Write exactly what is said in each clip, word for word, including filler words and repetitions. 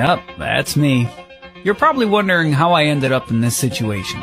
Yep, that's me. You're probably wondering how I ended up in this situation.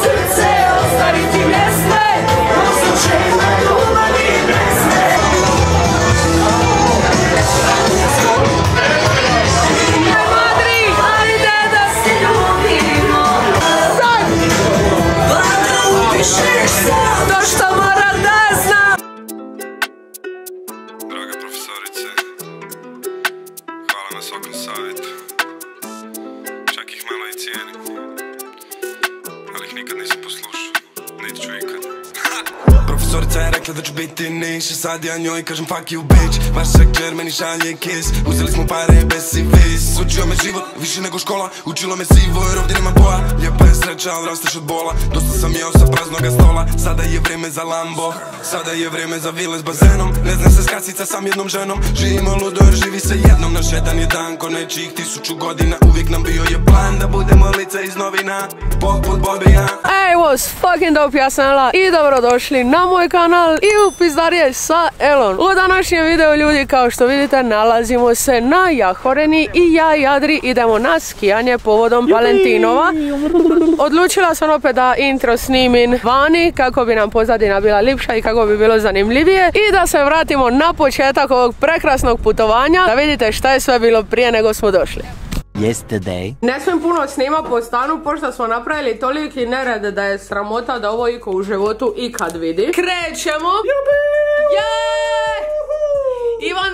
Draga profesorice, hvala na svakom savjetu. Čak ih malo i cijenim, ali ih nikad nisam poslušao, niti ću ikad. Profesorica je rekla da ću biti niš, sad ja njoj kažem fuck you bitch. Vaša kćer meni šalje kiss, uzeli smo pare bez si vis. Učio me život, više nego škola, učilo me sivo jer ovdje nema boja. Lijepa je sreća, ali rasteš od bola, dosta sam jeo sa praznoga stola. Sada je vrijeme za Lambo, sada je vrijeme za vile s bazenom. Ne znam se skasica sam jednom ženom, živimo ludo jer živi se jednom. Naš jedan je dan ko nečijih tisuću godina, uvijek nam bio je plan da budemo lice iz novina. Bog put Bobby ja. Hey, what's fucking dope, ja sam Ela i dobrodošli na moj kanal i u pizdarije sa Elon. U današnjem videu, ljudi, kao što vidite, nalazimo se na Jahoreni i ja i Adri idemo na skijanje povodom Valentinova. Odlučila sam opet da intro snimim vani kako bi nam pozadina bila lipša i kako bi bilo zanimljivije i da se vratimo na početak ovog prekrasnog putovanja da vidite šta je sve bilo prije nego smo došli. Yesterday. Ne smijem puno snima po stanu, pošto smo napravili toliki nered da je sramota da ovo iko u životu ikad vidi. Krećemo! Jej! Ivan...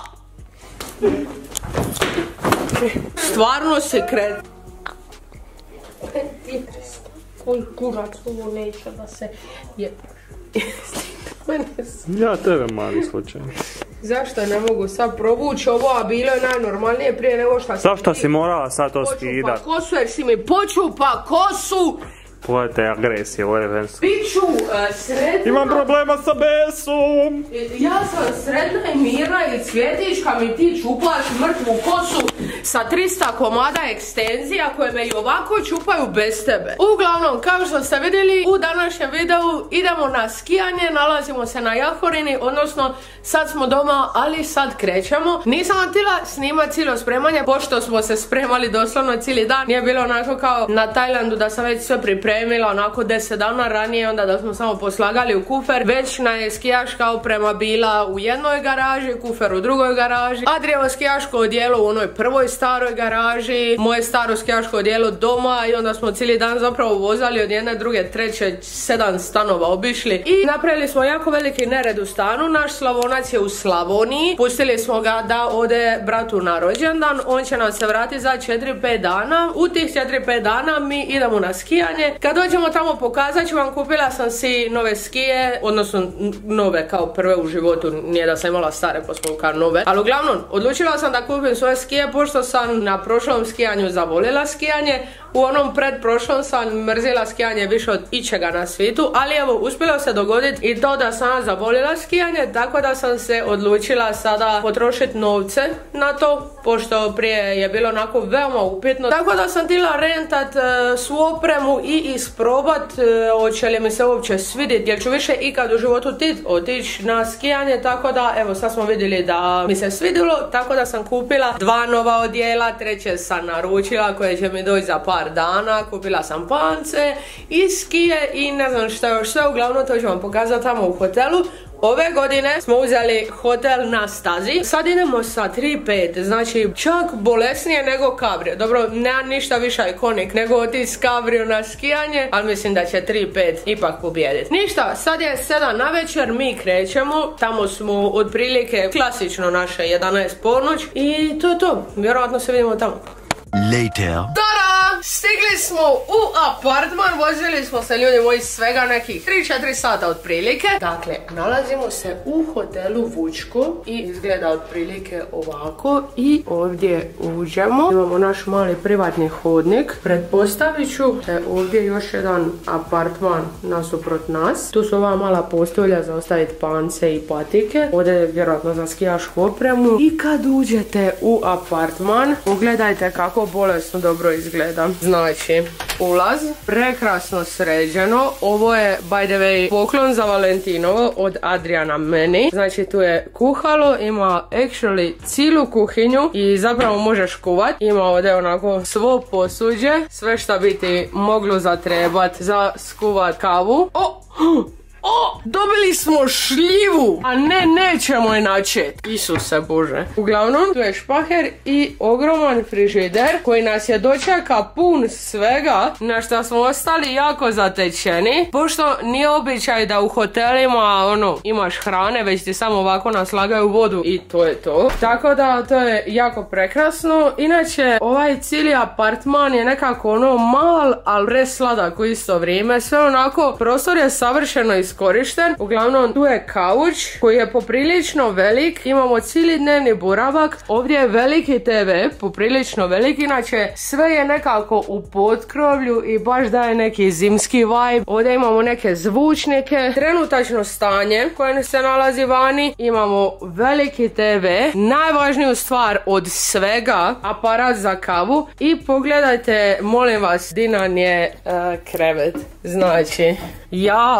Stvarno se kret... Koji kurac ovo neće da se... Ja tebe mali slučaj. Zašto ne mogu sad provući ovo, a bilo je najnormalnije prije nego šta si... Zašto si morala sad to skidat? Počupa kosu jer si mi počupa kosu! Pogledajte agresije, ovo je vensko. Biću uh, sretna... Imam problema sa besom! Ja sam sretna i mirna i cvjetička mi ti čupaš mrtvu kosu sa trista komada ekstenzija koje me i ovako čupaju bez tebe. Uglavnom, kao što ste vidjeli, u današnjem videu idemo na skijanje, nalazimo se na Jahoreni, odnosno sad smo doma, ali sad krećemo. Nisam vam htjela snimati cijelo spremanje, pošto smo se spremali doslovno cijeli dan. Nije bilo onako kao na Tajlandu da sam već sve pripremila onako deset dana ranije, onda da smo samo poslagali u kufer. Već na je skijaška oprema bila u jednoj garaži, kufer u drugoj garaži, Adrijevo skijaško odijelo u onoj prvoj staroj garaži, moje staro skijaško odijelo doma i onda smo cijeli dan zapravo vozali od jedne, druge, treće, sedam stanova obišli i napravili smo jako veliki nered u stanu. Naš Slavonac je u Slavoniji, pustili smo ga da ode bratu na rođendan, on će nam se vratiti za četiri pet dana. U tih četiri pet dana mi idemo na skijanje. Kad dođemo tamo pokazat ću vam, kupila sam si nove skije, odnosno nove kao prve u životu, nije da sam imala stare pa smo kao nove, ali uglavnom odlučila sam da kupim svoje skije pošto sam na prošlom skijanju zavolila skijanje. U onom predprošlom sam mrzila skijanje više od ičega na svijetu, ali evo uspjelo se dogoditi i to da sam zavolila skijanje, tako da sam se odlučila sada potrošiti novce na to, pošto prije je bilo onako veoma upitno. Tako da sam htjela rentat e, svu opremu i isprobat e, hoće li mi se uopće svidjeti, jer ću više ikad u životu otići na skijanje, tako da evo sad smo vidjeli da mi se svidjelo, tako da sam kupila dva nova odijela, treće sam naručila koje će mi doći za par dana, kupila sam pance i skije i ne znam šta još sve, uglavnom to ću vam pokazati tamo u hotelu. Ove godine smo uzeli hotel na stazi, sad idemo sa tri pet, znači čak bolesnije nego Cabrio. Dobro, nema ništa više ikonik nego otići s Cabrio na skijanje, ali mislim da će tri pet ipak pobijediti. Ništa, sad je sedam na večer, mi krećemo, tamo smo otprilike klasično naše jedanaest ponoć i to je to, vjerojatno se vidimo tamo. Later. Tada! Stigli smo u apartman, vozili smo se, ljudi moji, svega nekih tri četiri sata otprilike. Dakle, nalazimo se u hotelu Vučko i izgleda otprilike ovako i ovdje uđemo. Imamo naš mali privatni hodnik. Pretpostavit ću da je ovdje još jedan apartman nasuprot nas. Tu su ova mala postolja za ostaviti pance i patike. Ovdje je vjerojatno za skijašku opremu. I kad uđete u apartman, pogledajte kako bolesno dobro izgleda. Znači, ulaz. Prekrasno sređeno. Ovo je, by the way, poklon za Valentinovo od Adriana meni. Znači tu je kuhalo, ima actually cijelu kuhinju i zapravo možeš kuvat. Ima ovdje onako svo posuđe, sve što bi ti moglo zatrebat za skuvat kavu. O! O, dobili smo šljivu, a ne, nećemo je načet. Isuse Bože. Uglavnom, tu je špaher i ogroman frižider koji nas je dočeka pun svega, na što smo ostali jako zatečeni, pošto nije običaj da u hotelima ono, imaš hrane, već ti samo ovako naslagaju vodu i to je to. Tako da to je jako prekrasno. Inače, ovaj cijeli apartman je nekako ono mal, ali presladak u isto vrijeme. Sve onako, prostor je savršeno iskorišten. Uglavnom, tu je kauč koji je poprilično velik. Imamo cijeli dnevni boravak. Ovdje je veliki te ve, poprilično velik. Inače, sve je nekako u potkrovlju i baš daje neki zimski vibe. Ovdje imamo neke zvučnike. Trenutačno stanje koje se nalazi vani. Imamo veliki te ve. Najvažniju stvar od svega, aparat za kavu. I pogledajte, molim vas, di nam je uh, krevet. Znači, ja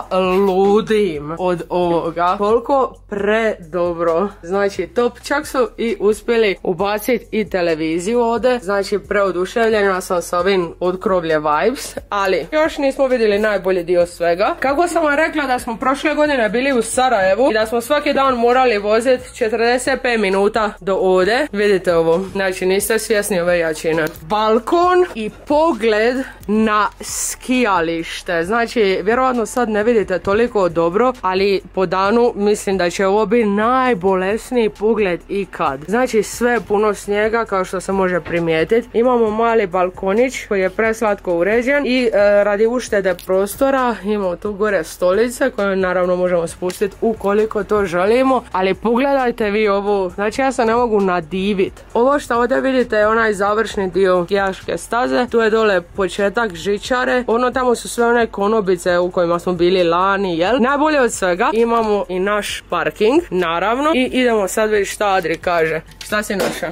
ludim od ovoga. Koliko predobro. Znači, top. Čak su i uspjeli ubaciti i televiziju ovdje. Znači, preoduševljena sam sa ovim otkrovlje vibes. Ali, još nismo vidjeli najbolji dio svega. Kako sam vam rekla da smo prošle godine bili u Sarajevu i da smo svaki dan morali voziti četrdeset pet minuta do ovdje. Vidite ovo. Znači, niste svjesni ove jačine. Balkon i pogled na skijalište. Znači, vjerovatno sad ne vidite toliko dobro, ali po danu mislim da će ovo biti najbolesniji pogled ikad. Znači, sve je puno snijega kao što se može primijetiti. Imamo mali balkonić koji je preslatko uređen i e, radi uštede prostora imamo tu gore stolice koje naravno možemo spustiti ukoliko to želimo, ali pogledajte vi ovo. Znači, ja se ne mogu nadiviti. Ovo što ovdje vidite je onaj završni dio skijaške staze. Tu je dole početak žičare. Ono tamo su sve one konobice u kojima smo bili lani, jel? Najbolje od svega imamo i naš parking, naravno. I idemo sad vidjeti šta Adri kaže. Šta si našao?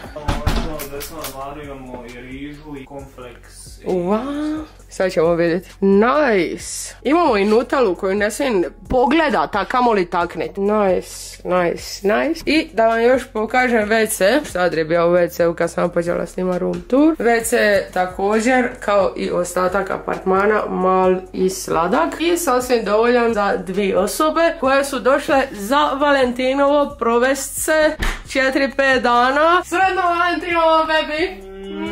Imamo i rižu i konfleks. Wow. Sad ćemo vidjeti. Nice. Imamo i Nutalu koju ne smijem pogledat, a kamoli taknit. Nice, nice, nice. I da vam još pokažem ve ce. Sad je bio u ve ce-u kad sam počela snima room tour. ve ce također, kao i ostatak apartmana, mal i sladak. I sasvim dovoljan za dvije osobe koje su došle za Valentinovo provest se četiri pet dana. Sretno Valentinovo, baby!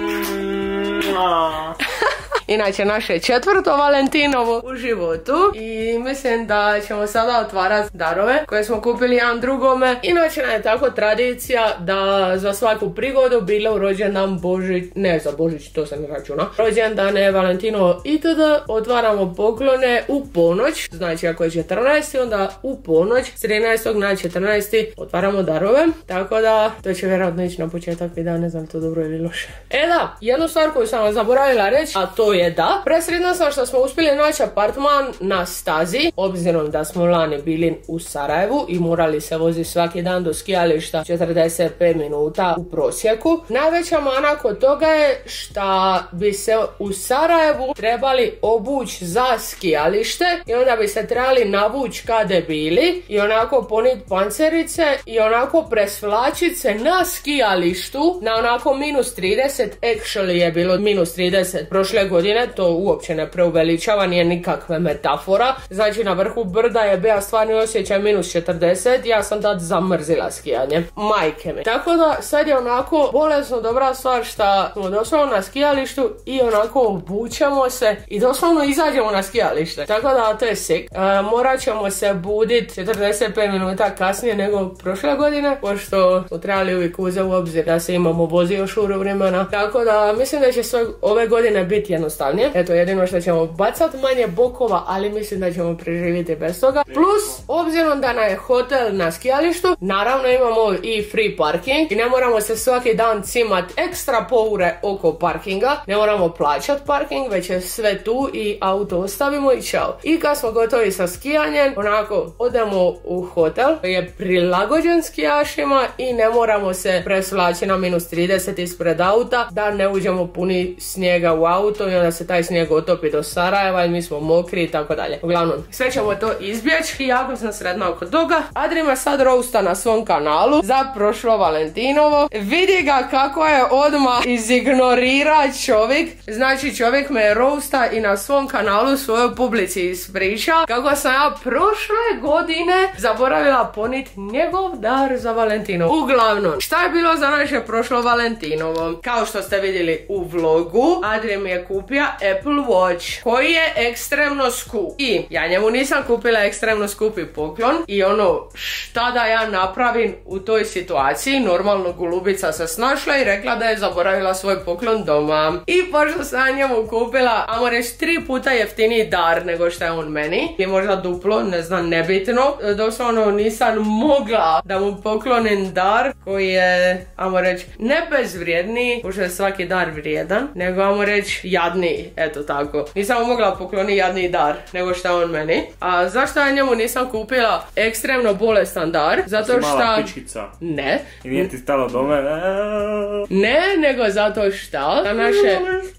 Inače, naše četvrto Valentinovo u životu i mislim da ćemo sada otvarati darove koje smo kupili jedan drugome. Inače, nam je tako tradicija da za svaku prigodu, bilo u rođendan, Božić, ne za Božić, to se ne računa, rođendane, Valentinovo itd. Otvaramo poklone u ponoć. Znači, ako je četrnaesti, onda u ponoć s trinaestog na četrnaesti otvaramo darove. Tako da, to će vjerojatno ići na početak videa, ne znam to dobro ili loše. E da, jednu stvar koju sam vam zaboravila reći, a to je da presretna sam što smo uspjeli naći apartman na stazi, obzirom da smo lani bili u Sarajevu i morali se voziti svaki dan do skijališta četrdeset pet minuta u prosjeku. Najveća mana kod toga je što bi se u Sarajevu trebali obući za skijalište i onda bi se trebali navući kada bili i onako poniti pancerice i onako presvlačiti se na skijalištu na onako minus trideset. Actually je bilo minus trideset prošle godine, to uopće ne preuveličava, nije nikakva metafora. Znači, na vrhu brda je bio stvarni osjećaj minus četrdeset, ja sam tad zamrzila skijanje, majke mi. Tako da sad je onako bolesno dobra stvar što smo doslovno na skijalištu i onako obučemo se i doslovno izađemo na skijalište. Tako da to je sick. E, morat ćemo se buditi četrdeset pet minuta kasnije nego prošle godine, pošto smo trebali uvijek uzeti u obzir da se imamo vozi još uru vremena. Tako da mislim da će sve ove godine biti jednostavnije. Eto, jedino što ćemo bacati manje bokova, ali mislim da ćemo preživjeti bez toga. Plus, obzirom da nam je hotel na skijalištu, naravno imamo i free parking i ne moramo se svaki dan cimat ekstra poure oko parkinga. Ne moramo plaćati parking, već je sve tu i auto ostavimo i čao. I kad smo gotovi sa skijanjem, onako odemo u hotel koji je prilagođen skijašima i ne moramo se presvlačiti na minus trideset ispred auta da ne uđemo puni snijega u auto i onda se taj snijeg otopi do Sarajeva i mi smo mokri i tako dalje. Uglavnom, sve ćemo to izbjeći i jako sam sretna oko toga. Adri me sad roasta na svom kanalu za prošlo Valentinovo. Vidi ga kako je odmah izignorira čovjek. Znači čovjek me roasta i na svom kanalu svojoj publici ispriča kako sam ja prošle godine zaboravila ponit njegov dar za Valentinovo. Uglavnom, šta je bilo za naše prošlo Valentinovo? Kao što ste vidjeli u vlogu, Adri mi je kupio Apple Watch koji je ekstremno skup. I ja njemu nisam kupila ekstremno skupi poklon i ono šta da ja napravim u toj situaciji, normalno golubica se snašla i rekla da je zaboravila svoj poklon doma. I pošto sam njemu kupila, ajmo reći, tri puta jeftiniji dar nego što je on meni, ili možda duplo, ne znam, nebitno, doslovno nisam mogla da mu poklonim dar koji je, ajmo reći, ne bezvrijedniji, pošto je svaki dar vrijedan, nego ajmo reći jadniji, eto tako. Nisam mu mogla pokloniti jadniji dar nego što je on meni. A zašto ja njemu nisam kupila ekstremno bolestan dar? Zato što... Mala pičkica. Ne. I nije ti stalo do mene. Ne, nego zato što za naše...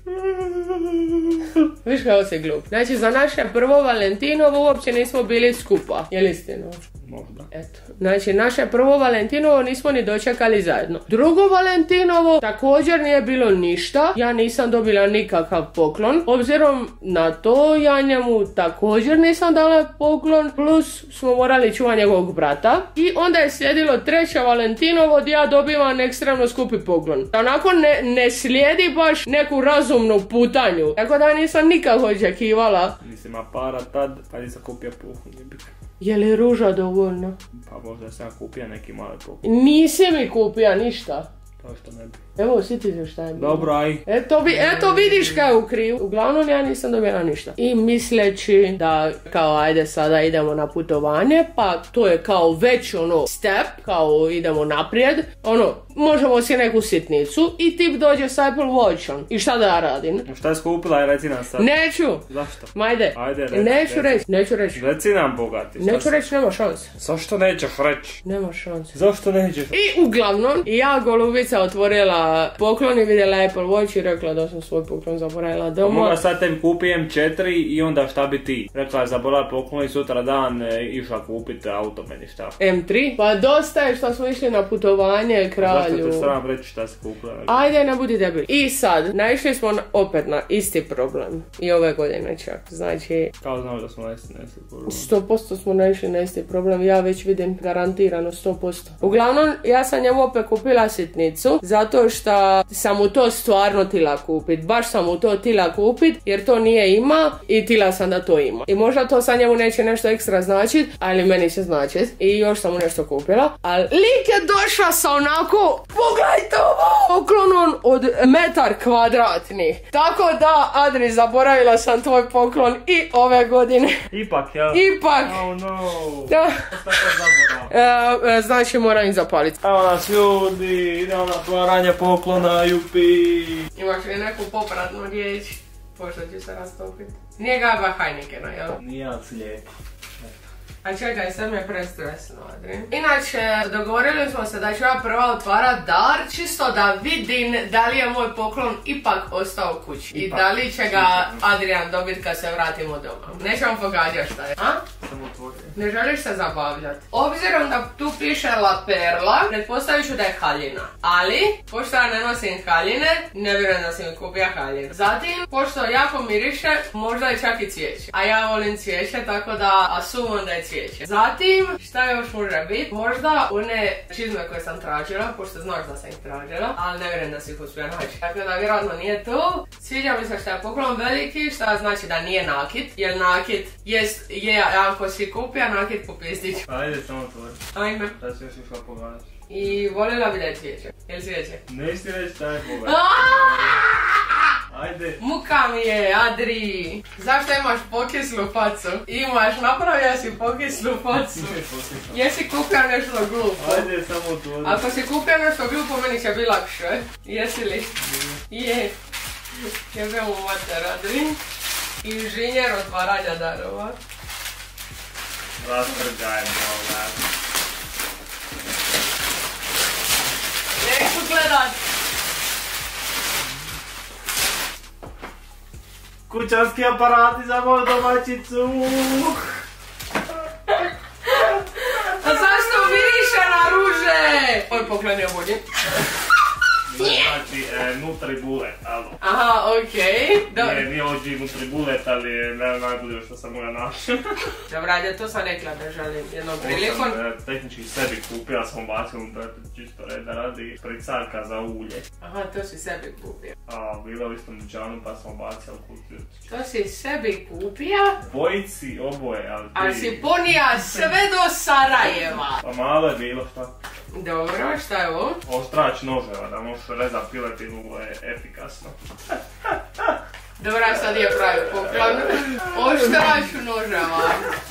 Viš kao si glup. Znači za naše prvo Valentinovo uopće nismo bili skupa. Je li istina? Možda. Eto. Znači naše prvo Valentinovo nismo ni dočekali zajedno. Drugo Valentinovo također nije bilo ništa. Ja nisam dobila nikakav poklon. Obzirom na to ja njemu također nisam dala poklon. Plus smo morali čuvati njegovog brata. I onda je slijedilo treće Valentinovo gdje ja dobivam ekstremno skupi poklon. Onako ne, ne slijedi baš neku razumnu putanju. Tako da nisam nikako očekivala. Nisam ima para tad, pa nisam kupio poklon. Je li ruža dovoljno? Pa možda sam kupio neki mali poklon. Nisi mi kupio ništa. To što ne bi. Evo, siti se šta je bilo. Dobro, aj. Eto, vi, eto vidiš kaj je u krivu. Uglavnom ja nisam dobila ništa. I misleći da kao ajde sada idemo na putovanje, pa to je kao već ono step, kao idemo naprijed. Ono, možemo si neku sitnicu i tip dođe s Apple Watchom. I šta da ja radim? Šta je skupila i reci nam sad. Neću. Zašto? Majde. Ajde, reci. Neću reci. reći, neću reći. Reci nam, bogati. Neću reći, nema šanse. Zašto nećeš reći? Nema šanse. Zašto nećeš? I uglavnom, ja golubica otvorila poklon i vidjela Apple Watch i rekla da sam svoj poklon zaboravila doma. Moga sad tebi kupi M četiri i onda šta bi ti? Rekla je zaboravila poklon i sutra dan e, išla kupiti auto meni šta. M tri? Pa dosta je što smo išli na putovanje kralju. Zašto te sram reći šta si kupila? Ajde, ne budi debil. I sad, naišli smo na, opet na isti problem. I ove godine čak. Znači... Kao znamo da smo naišli na isti problem. sto posto smo naišli na isti problem. Ja već vidim garantirano sto posto. Uglavnom, ja sam njemu opet kupila sitnicu. Zato što sam mu to stvarno tila kupit. Baš sam mu to tila kupit. Jer to nije ima. I tila sam da to ima. I možda to sa njemu neće nešto ekstra značit. Ali meni će značit. I još sam mu nešto kupila. Ali lik je došla sa onako... Pogledajte ovo! Poklonom od metar kvadratni. Tako da, Adri, zaboravila sam tvoj poklon i ove godine. Ipak, jel? Ipak. Oh no. Da. Šta to zaboravila? E, e, znači moram ih zapaliti. Evo nas ljudi, idemo na otvaranje poklona, jupi. Imaš li neku popratnu riječ? Pošto ću se rastopiti. Nije Gaba Heinikena, jel? Nije slijep. A čekaj, sad mi je prestresno, Adri. Inače, dogovorili smo se da ću ja prva otvarat dar, čisto da vidim da li je moj poklon ipak ostao kući. I da li će ga Adrian dobit kad se vratimo doma. Nećemo pogađati šta je, a? Samo otvorio. Ne želiš se zabavljati. Obzirom da tu piše La Perla, pretpostavit ću da je haljina. Ali, pošto ja ne nosim haljine, ne vjerujem da si mi kupio haljinu. Zatim, pošto jako miriše, možda je čak i cvijeće. A ja volim cvijeće, tako da asumam da je cvijeće. Zatim, šta još može biti? Možda one čizme koje sam tražila, pošto znaš da sam ih tražila, ali ne vjerujem da si ih uspio naći. Tako da vjerojatno nije to. Sviđa mi se što je poklon veliki, šta znači da nije nakit, jer nakit jest, je, ako si kupio nakit popizdić. Ajde, samo otvori. Ajme. Da si još išla pogledati. I voljela bi da je cvijeće. Jel cvijeće? Neći ti reći šta je pogledati. Ajde. Muka mi je, Adri. Zašto imaš pokislu facu? Imaš, napravio si pokislu facu. Jesi kupio nešto glupo? Ajde, samo otvori. Ako si kupio nešto glupo, meni će biti lakše. Jesi li? Je. Jebe mu mater, Adri. Inženjer otvaranja darova. Rastrgaj, mola. Neću gledat. Kućanski aparati za moju domaćicu. A zašto miriše na ruže? Oj, poklanio bolje. Znači, e, Nutribulet, alo. Aha, okej. Okay. Nije, nije O G Nutribulet, ali je najbolje što sam moja našla. Dobra, ajde, to sam rekla da želim jednom Ovo prilikom. sam e, tehnički sebi kupio, ja sam bacio unutra čisto reda radi špricarka za ulje. Aha, to si sebi kupio. A, bila u istom dućanu pa sam bacio u kutiju. To si sebi kupio? Bojici, oboje, ali ti... Ali si ponija sve do Sarajeva. Pa malo je bilo, šta? Dobro, šta je ovo? Ostrač noževa, da možeš rezati piletinu, je efikasno. Dobra, sad je pravi poklon. Oštrač noževa.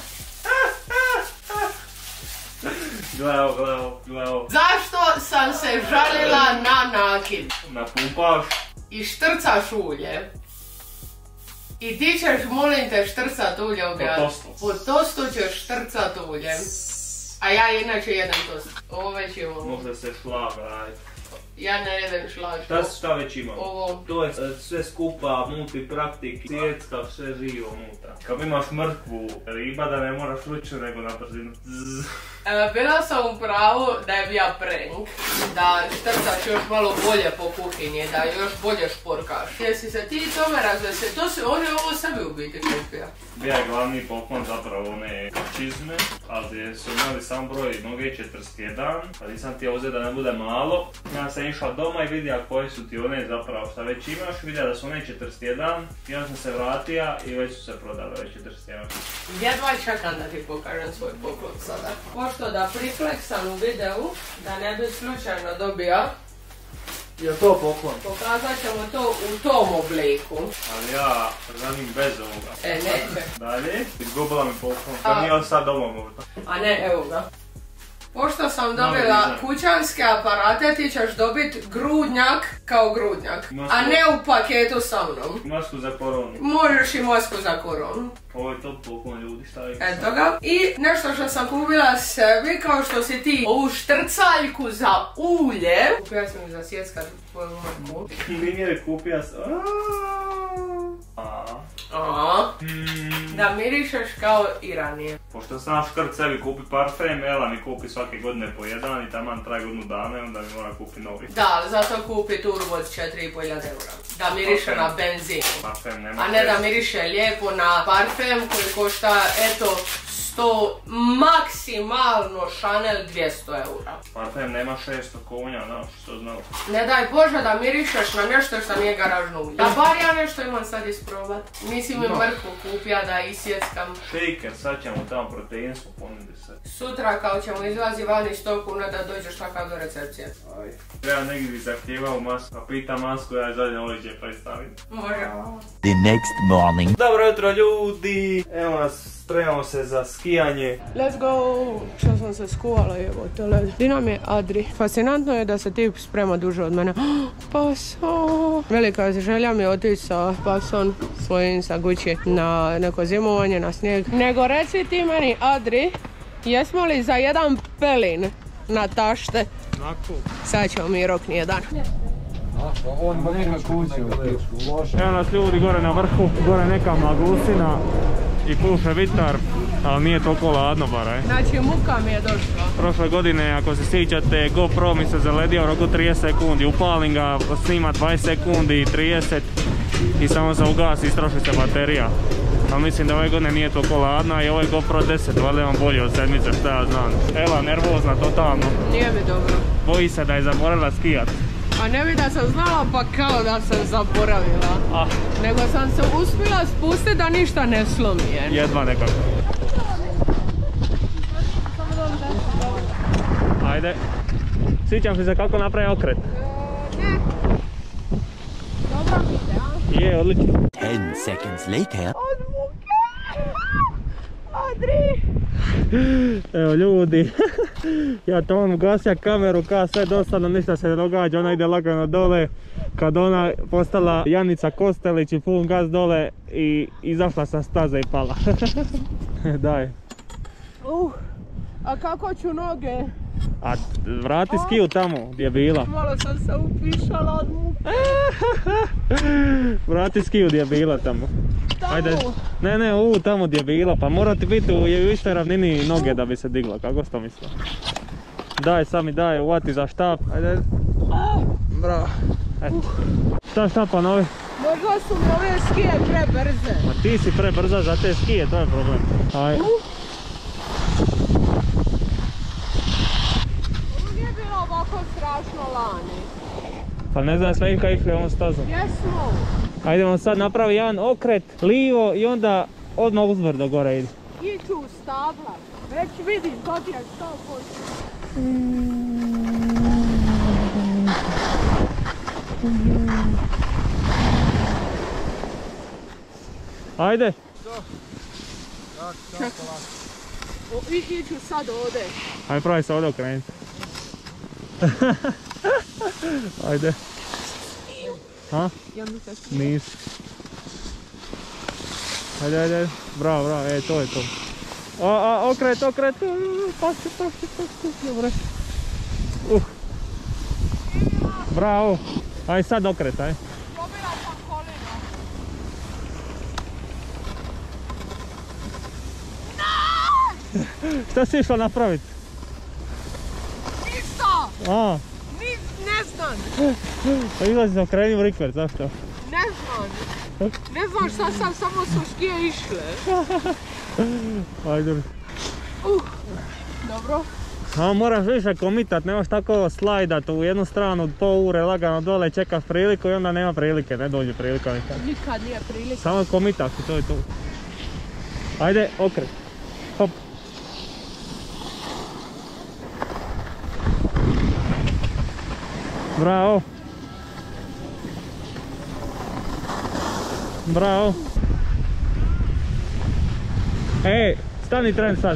Gle ovo, gle ovo, gle ovo. Zašto sam se žalila na nakid? Napumpaš. I štrcaš ulje. I ti ćeš, molim te, štrcat ulje Po objad. tostu. Po tostu ćeš štrcat ulje. A ja inače jedem tost. Ovo već imamo. Može se šlag raditi. Ja ne jedem šlag. Šta, šta već imamo? Ovo. To je e, sve skupa, multipraktik, sjecka, sve živo unutra. Kad imaš mrkvu riba da ne moraš ručno nego na brzinu. Zzz. E, bila sam u pravu da je bija prank. Da štrcaš još malo bolje po kuhinji, da još bolje šporkaš. Jesi se ti tome razvese? To se, on je ovo sebi u biti kupio. Bija je glavni poklon zapravo one čizme, ali su imali sam broj noge četrdeset jedan, pa nisam ti uzeo da ne bude malo. Ja sam išao doma i vidio koje su ti one zapravo šta već imaš, vidio da su one četrdeset jedan, i onda sam se vratio i već su se prodale već četrdeset jedan. Jedva čekam da ti pokažem svoj poklon sada. Pošto da prifleksam u videu, da ne bi slučajno dobio, Je to poklon? pokazat ćemo to u tom obliku. Ali ja želim bez ovoga. E, neće. Dalje, izgubila mi poklon. A- To nije on sad doma možda. A ne, evo ga. Pošto sam Novi dobila dizajn. kućanske aparate, ti ćeš dobit grudnjak kao grudnjak. Masku. A ne u paketu sa mnom. Masku za koronu. Možeš i masku za koronu. Ovo je top poklon ljudi, šta je? Eto ga. I nešto što sam kupila sebi, kao što si ti ovu štrcaljku za ulje. Kupila sam za sjeckat tvoju mrkvu. Linije je kupija s... A. Aha. Mm. Da mirišeš kao i ranije. Pošto sam škrt sebi kupi parfem, Ela mi kupi svake godine po jedan i taman traje godinu dana i onda mi mora kupi novi. Da, ali zato kupi turbo od četiri i pol hiljade eura. Da miriše Parfem. na benzin. Parfem nema A ne da šest. miriše lijepo na parfem koji košta, eto, sto, maksimalno Chanel dvjesto eura. Parfem nema šesto konja, znaš što znao. Ne daj Bože da mirišeš na nešto što nije garažno ulje. Da bar ja nešto imam sad isprobat. Nisi mi No. mrkvu kupija da isjeckam. Shaker, sad ćemo tamo proteinsku ponudi se. Sutra kao ćemo izlazi vani sto kuna da dođeš takav do recepcije. Aj. Treba negdje bi zahtijevao masku, a pita masku, ja je zadnje uliđe predstavim. Može. The next morning. Dobro jutro ljudi! Evo nas, spremamo se za skijanje. Let's go! Što sam se skuvala, evo to led. Di nam je Adri? Fascinantno je da se tip sprema duže od mene. Pason! Velika želja mi je otići sa Pason svojim sa Gucci na neko zimovanje, na snijeg. Nego reci ti meni, Adri, jesmo li za jedan pelin na tašte? Naku. Sad ćemo mi rokni jedan. Evo nas ljudi gore na vrhu, gore neka magusina i puše vitar, ali nije toliko ladno bar, aj. Znači muka mi je došla. Prošle godine, ako se sjećate, GoPro mi se zaledio u roku trideset sekundi, upalim ga, snima dvadeset sekundi, trideset i samo se ugasi, istroši se baterija. Ali mislim da ove godine nije toliko ladna i ovaj GoPro deset, valjda vam bolje od sedmice, šta ja znam. Ela, nervozna totalno, Nije mi dobro. boji se da je zaboravila skijat. A ne bi da sam znala pa kao da sam zaboravila. Ah, Nego sam se uspjela spustiti da ništa ne slomije. jedva nekako. Ajde. Sjećam se za kako napravim okret. Ne. Dobro mi ide, a? Je, odlično. Ten seconds later. Od muke! Adri! Evo ljudi, ja to on ugasio kameru, ka sve dosadno, ništa se ne događa, ona ide lagano dole. Kad ona postala Janica Kostelić i pun gas dole i izašla sa staze i pala. Daj. Uh, A kako ću noge? A vrati skiju tamo gdje je bila. Malo sam se upišala od muke. Vrati skiju gdje je bila tamo. Tamo? Ajde. Ne, ne, ovu tamo gdje je bila. Pa mora ti biti u istoj ravnini noge da bi se digla. Kako si to mislio? Daj, sami daj, uvati za štap. Ajde. Bravo. Eto. Šta štapa novi? Možda su mi ove skije prebrze. Ma ti si prebrza za te skije, to je problem. Aj. Ovo nije bilo ovako strašno lani. Pa ne znam sve kaj išli ovom stazom. Jesmo. Ajdemo sad napravi jedan okret, livo i onda odmah uzbrdo gore ide. Iću u stabla. Već vidim kod je sto posto. Ajde. O, i, iću sad ovdje. Ajde pravi se ovdje okrenuti. Ajde. Ha? Ja mi se smije. Nisi. Ajde, ajde. Bravo, bravo. E, to je to. A, a, okret, okret. Pasti, pasti, pasti. Dobre. Uh. Bravo. Ajde sad okret, ajde. Pobila sam kolina. Šta si išla napraviti? Ništa! A, Ni, ne znam. pa izlazi se okreni u rikver, zašto? Ne znam. Ne znam šta sam, samo su skije išle. Ajde. Uh, dobro. A moraš više komitat, nemaš tako slajdat u jednu stranu pol ure lagano dole, čekaš priliku i onda nema prilike, ne dođe prilika nikad. Nikad nije prilika. Samo komitaš i to je to. Ajde, okret. Hop. Bravo. Bravo. Ej, stani tren sad.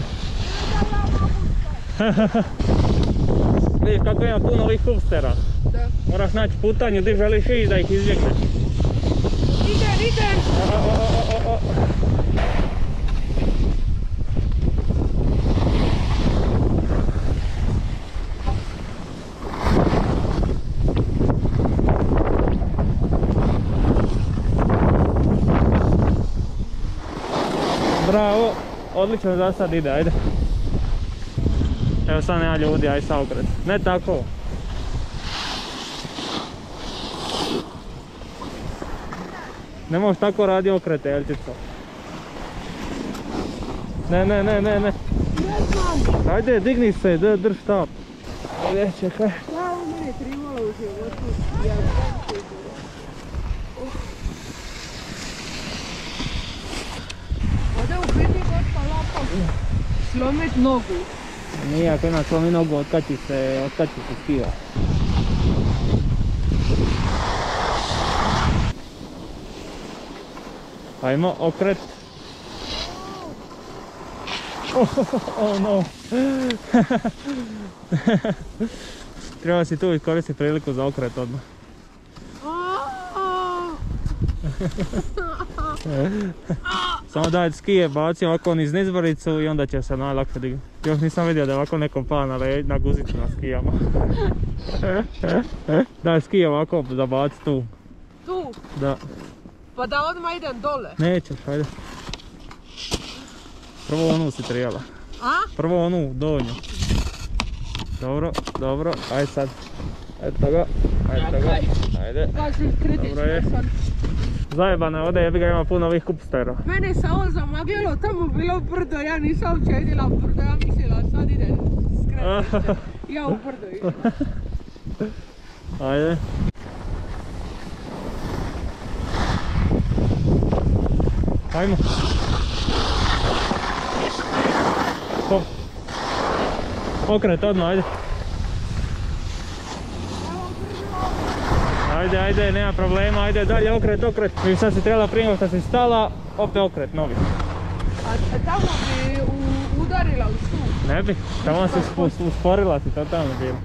Vidiš kako ima puno ovih hupstera. Da. Moraš naći putanju gdje želiš ići da ih izbjegneš. Idem, idem. O, o, o, o, o. Bravo, odlično za sad ide, ajde. Evo sad nema ljudi, aj sad okret. Ne tako. Ne možeš tako radi okrete, Jelčico. Ne, ne, ne, ne, ne. Ajde, digni se, d drž štap. Ajde, čekaj. Da, ovo mene trimalo u životu. Ja Ovdje u biti gosta lako slomit nogu. Nije, ako ima slomi nogu, otkači se, otkači se skija. Ajmo, okret. Oh, oh no. Treba si tu iskoristiti priliku za okret odmah. Samo daj skije, baci ovako niz nizboricu i onda će se najlakše dignuti. Još nisam vidio da je ovako neko pa na, na guzicu na skijama. Daj skije ovako zabaci tu. Tu? Da. Pa da odmah idem dole. Nećeš, ajde. Prvo onu si trebala. A? Prvo onu donju. Dobro, dobro, ajde sad. Eto ga, eto ga, ajde. Kažem Dobro je. kritično sam. Zajebano je ovdje, jebi ga ima puno ovih kupstera. Mene se ovo zamagljalo, tamo bilo brdo, ja nisam uopće vidjela brdo, ja mislila sad ide skrenuti. Ja u brdo išla. Ajde. Ajmo. Hop. Okret odmah, ajde. Ajde, ajde, nema problema, ajde dalje, okret, okret. I sad si trebala prije nego što si stala, opet okret, novi. A tamo bi u, udarila u stup. Ne bi, tamo si spust, usporila si, totalno bilo.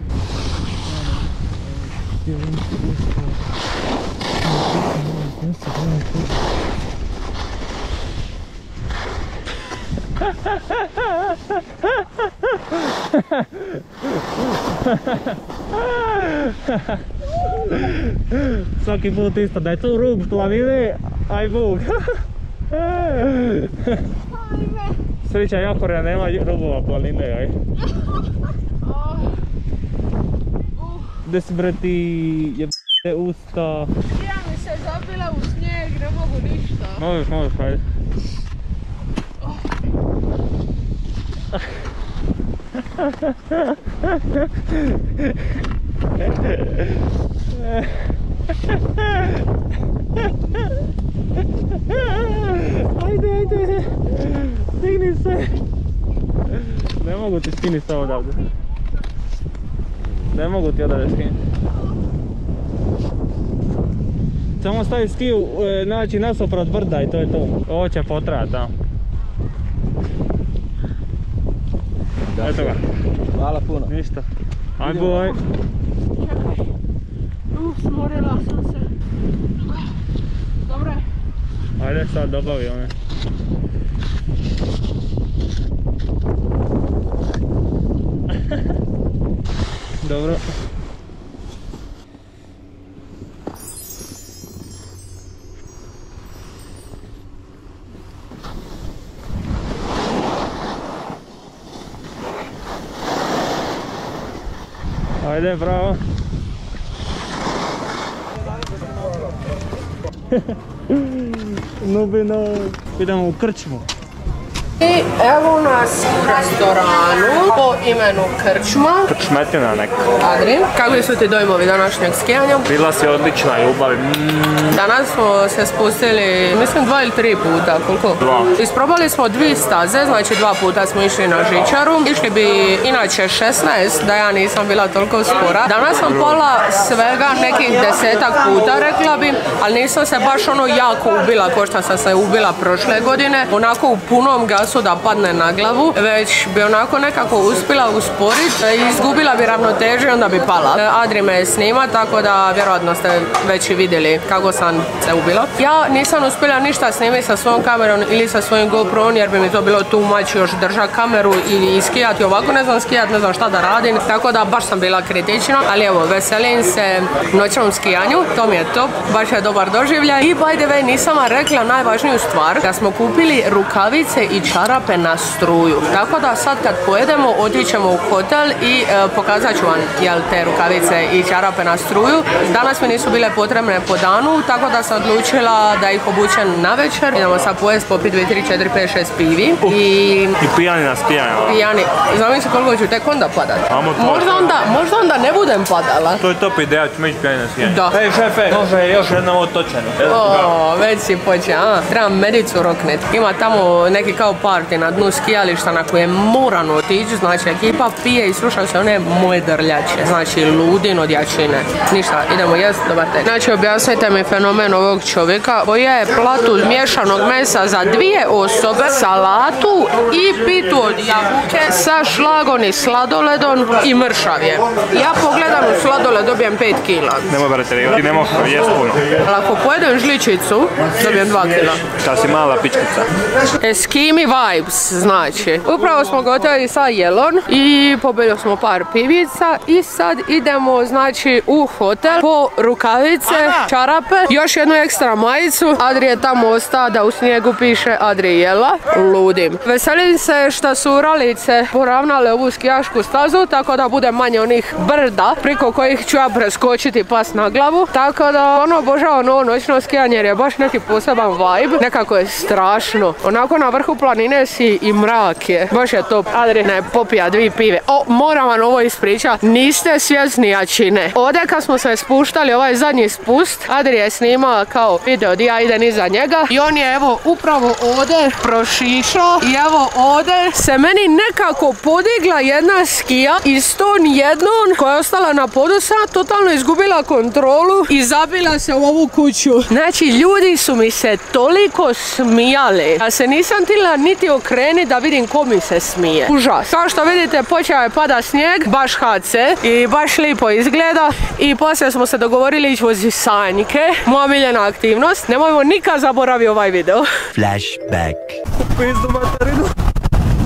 Svaki put isto, da je tu rub planine, aj buk. Sreća Jakora ja nema rubova planine, aj. Gdje si bre ti jebate usta? Ja mi se zabila u snijeg, ne mogu ništa. Možeš, možeš, ajde. Ajde, ajde, digni se. Ne mogu ti skiniti sa odavde. Ne mogu ti odavde skiniti. Samo stavi skiju, znači nasoprat brda i to je to. Ovo će potrajati tamo. Eto ga. Hvala puno. Ništa. Aj boj. Čekaj. Uf, smorila sam se. Dobro je. Ajde sad dobavi one. Dobro. Ajde, bravo. Nubino. Idemo u krčmu. I evo nas u restoranu po imenu Krčma. Krčmetina neka. Adri, kakvi su ti dojmovi današnjeg skijanja? Bila si odlična ljubav. Danas smo se spustili, mislim dva ili tri puta, koliko? Dva. Isprobali smo dvije staze, znači dva puta smo išli na žičaru. Išli bi inače šesnaest, da ja nisam bila toliko spora. Danas sam pola svega nekih desetak puta, rekla bi, ali nisam se baš ono jako ubila, ko što sam se ubila prošle godine. Onako u punom gasu da padne na glavu, već bi onako nekako uspjela usporiti i izgubila bi ravnotežu i onda bi pala. Adri me snima, tako da vjerojatno ste već i vidjeli kako sam se ubila. Ja nisam uspjela ništa snimiti sa svojom kamerom ili sa svojim GoProm jer bi mi to bilo too much još držati kameru i iskijati. Ovako ne znam skijati, ne znam šta da radim, tako da baš sam bila kritična, ali evo, veselim se noćnom skijanju, to mi je top, baš je dobar doživljaj. I by the way, nisam vam rekla najvažniju stvar, da smo kupili rukavice i čarape na struju. Tako da sad kad pojedemo, otićemo u hotel i e, pokazat ću vam jel, te rukavice i čarape na struju. Danas mi nisu bile potrebne po danu, tako da sam odlučila da ih obučem na večer. Idemo sad pojest, popiti dvije, tri, četiri, pet, šest pivi. Uh, I... I pijani na skijanje. Pijani. Znam se koliko ću tek onda padat. Možda onda, možda onda ne budem padala. To je top ideja, ću meći pijani na skijanje. Da. Ej šefe, može još jedna otočena. O, već si počeo, a? Trebam medicu roknet. Ima tamo neki kao party na dnu skijališta na koje moram otići, znači ekipa pije i sluša se one moje drljače, znači ludin od jačine. Ništa, idemo jest, dobar tek. Znači objasnite mi fenomen ovog čovjeka koji je platu miješanog mesa za dvije osobe, salatu i pitu od jabuke sa šlagom i sladoledom i mršav je. Ja pogledam u sladoled, dobijem pet kila. Nemoj brate, ti ne možeš jest puno. Ali ako pojedem žličicu, dobijem dva kila. Šta si mala pičkica? Eskimi vibes, znači. Upravo smo gotovi sa jelon i pobili smo par pivica i sad idemo, znači, u hotel po rukavice, čarape, još jednu ekstra majicu. Adri je tamo ostao da u snijegu piše Adri jela. Ludim. Veselim se što su Uralice poravnale ovu skijašku stazu, tako da bude manje onih brda priko kojih ću ja preskočiti pas na glavu. Tako da ono obožavam ovo noćno skijanje jer je baš neki poseban vibe. Nekako je strašno. Onako na vrhu planine si i mrak je. Baš je top. Adri ne popija dvije pive. O, moram vam ovo ispričati. Niste svjesni jačine. Ovdje kad smo se spuštali ovaj zadnji spust, Adri je snimao kao video di ja idem iza njega i on je evo upravo ovdje prošišao i evo ovdje se meni nekako podigla jedna skija i s tom jednom koja je ostala na podu sam totalno izgubila kontrolu i zabila se u ovu kuću. Znači ljudi su mi se toliko smijali. Ja se nisam tila niti okreni da vidim ko mi se smije. Užas. Kao što vidite počeo je pada snijeg, baš ha ce i baš lipo izgleda i poslije smo se dogovorili ići vozi sanjke. Moja miljena aktivnost. Nemojmo nikad zaboraviti ovaj video. Flashback. Pizdu materinu.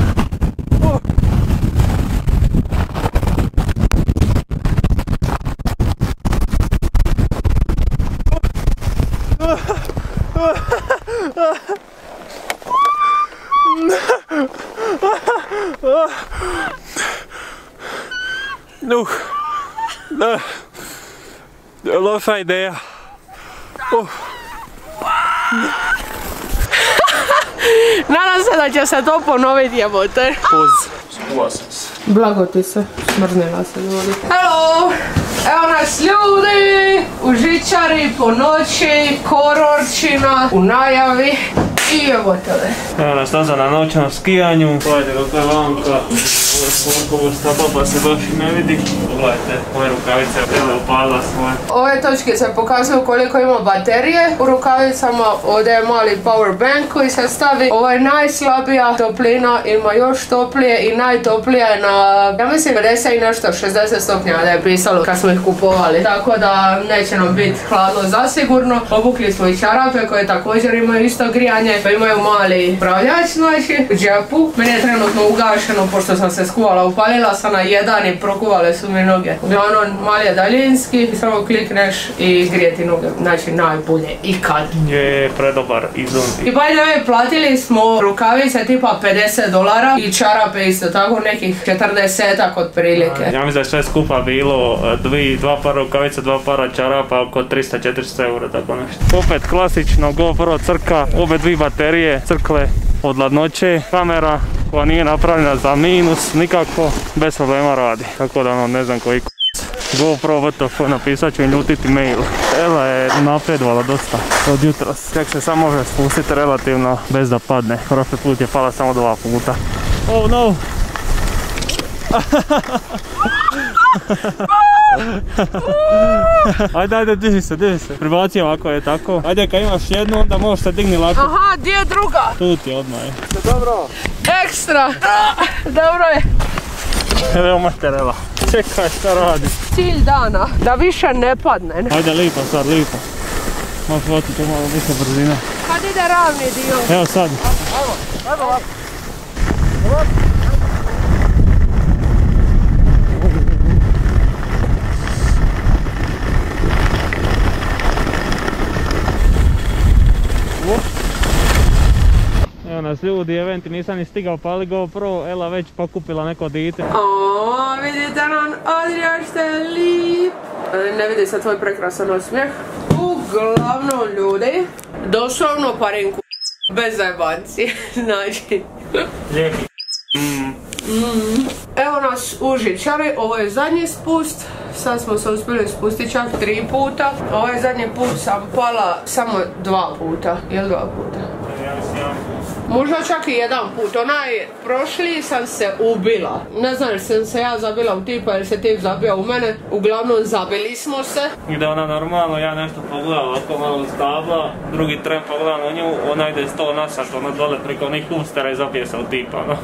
Uh, da. Loša ideja. Uh. Nadam se da će se to ponoviti, jebote. Uz. Skuva sam se. Blago ti se, smrznila se ljudi. Hello! Evo nas ljudi, u žičari, po noći, hororčina, u najavi i evo tebe. Evo nas nazad na noćnom skijanju. Pogledajte kako je vanka. Ovo stapa pa se baš i ne vidi. Pogledajte, ove rukavice je upala svoje. Ove točke se pokazuju koliko ima baterije u rukavicama. Ovdje je mali power bank koji se stavi. Ovo je najslabija toplina, ima još toplije i najtoplija je na, ja mislim, pedeset i nešto, šezdeset stupnja da je pisalo kad smo ih kupovali. Tako da neće nam biti hladno zasigurno. Obukli smo i čarape koje također imaju isto grijanje. Pa imaju mali upravljač, znači, u džepu. Meni je trenutno ugašeno pošto sam se skuvala. Upalila sam na jedan i prokuvale su mi noge. Uglavnom, mali je daljinski, samo klikneš i grijeti noge. Znači, najbolje ikad. Je predobar izum. I by the way, platili smo rukavice tipa pedeset dolara i čarape isto tako nekih četrdesetak otprilike. Ja mislim da je sve skupa bilo dvi, dva para rukavica, dva para čarapa, oko tristo do četiristo eura, tako nešto. Opet klasično GoPro crka, obe dvi baterije crkle od hladnoće, kamera koja nije napravljena za minus, nikako, bez problema radi. Tako da ono, ne znam koji k***. GoPro W T F, napisat ću im ljutiti mail. Ela je napredovala dosta od jutros. Tek se samo može spustiti relativno bez da padne. Prošli put je pala samo dva puta. Oh no! Ajde, ajde, diži se, diži se. Pribaci ovako je tako. Ajde, kad imaš jednu, onda možeš se digni lako. Aha, gdje je druga? Tu ti odmah je. Dobro. Ekstra. Dobro je. Evo materela. Čekaj šta radi. Cilj dana, da više ne padne. Ajde, lipo sad, lipo. Možeš otiti malo više brzina. Kad ide ravni dio? Evo sad. Evo, evo ovako. Evo nas ljudi, eventi, nisam ni stigao pali GoPro, Ela već pokupila neko dite. Oooo, vidite nam, Adrian što je lijep. Ne vidi se tvoj prekrasan osmijeh. Uglavnom ljudi, doslovno parinku, bez zajebanci, znači. Lijepi. Mm. Evo nas u žičari, ovo je zadnji spust, sad smo se uspjeli spustiti čak tri puta. Ovaj zadnji put sam pala samo dva puta, jel dva puta? Možda čak i jedan put, onaj prošli sam se ubila. Ne znam jer sam se ja zabila u tipa jer se tip zabio u mene. Uglavnom zabili smo se. Ide ona normalno, ja nešto pogledam ovako malo stabla, drugi tren pogledam u nju, ona ide sto nasat, ona dole preko onih ustera i zabije se u tipa, no.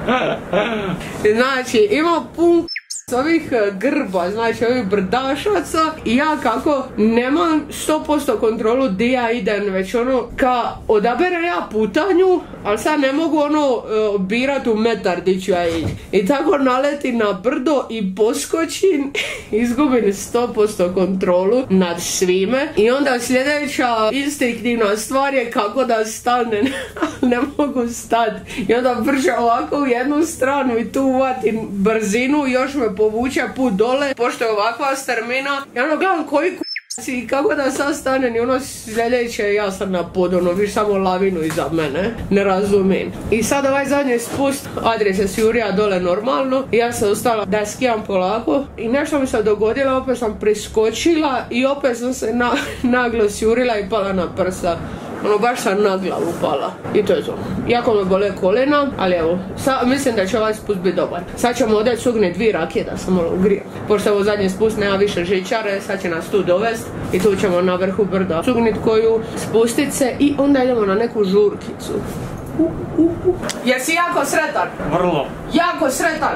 Znači, ima pun ovih grba, znači ovih brdašaca i ja kako nemam sto posto kontrolu di ja idem, već ono ka odaberem ja putanju, ali sad ne mogu ono birat u metar di ću ja ići. I tako naletim na brdo i poskočim, izgubim sto posto kontrolu nad svime i onda sljedeća instinktivna stvar je kako da stanem, ne mogu stati. I onda brže ovako u jednu stranu i tu uvatim brzinu i još me povuče put dole, pošto je ovakva strmina. I ono gledam koji k***ci i kako da sad stanem i ono sljedeće ja sam na pod, ono viš samo lavinu iza mene, ne razumijem. I sad ovaj zadnji spust, Adrija se sjurija dole normalno i ja sam ostala da skijam polako i nešto mi se dogodilo, opet sam priskočila i opet sam se na, naglo sjurila i pala na prsa. Ono baš sam na glavu pala. I to je to. Jako me bole kolena, ali evo, sa, mislim da će ovaj spust biti dobar. Sad ćemo ovdje cugni dvije rakije da se malo ugrijem. Pošto ovo zadnji spust nema više žičare, sad će nas tu dovest i tu ćemo na vrhu brda cugnit koju, spustit se i onda idemo na neku žurkicu. Uh, uh, uh. Jesi jako sretan? Vrlo. Jako sretan?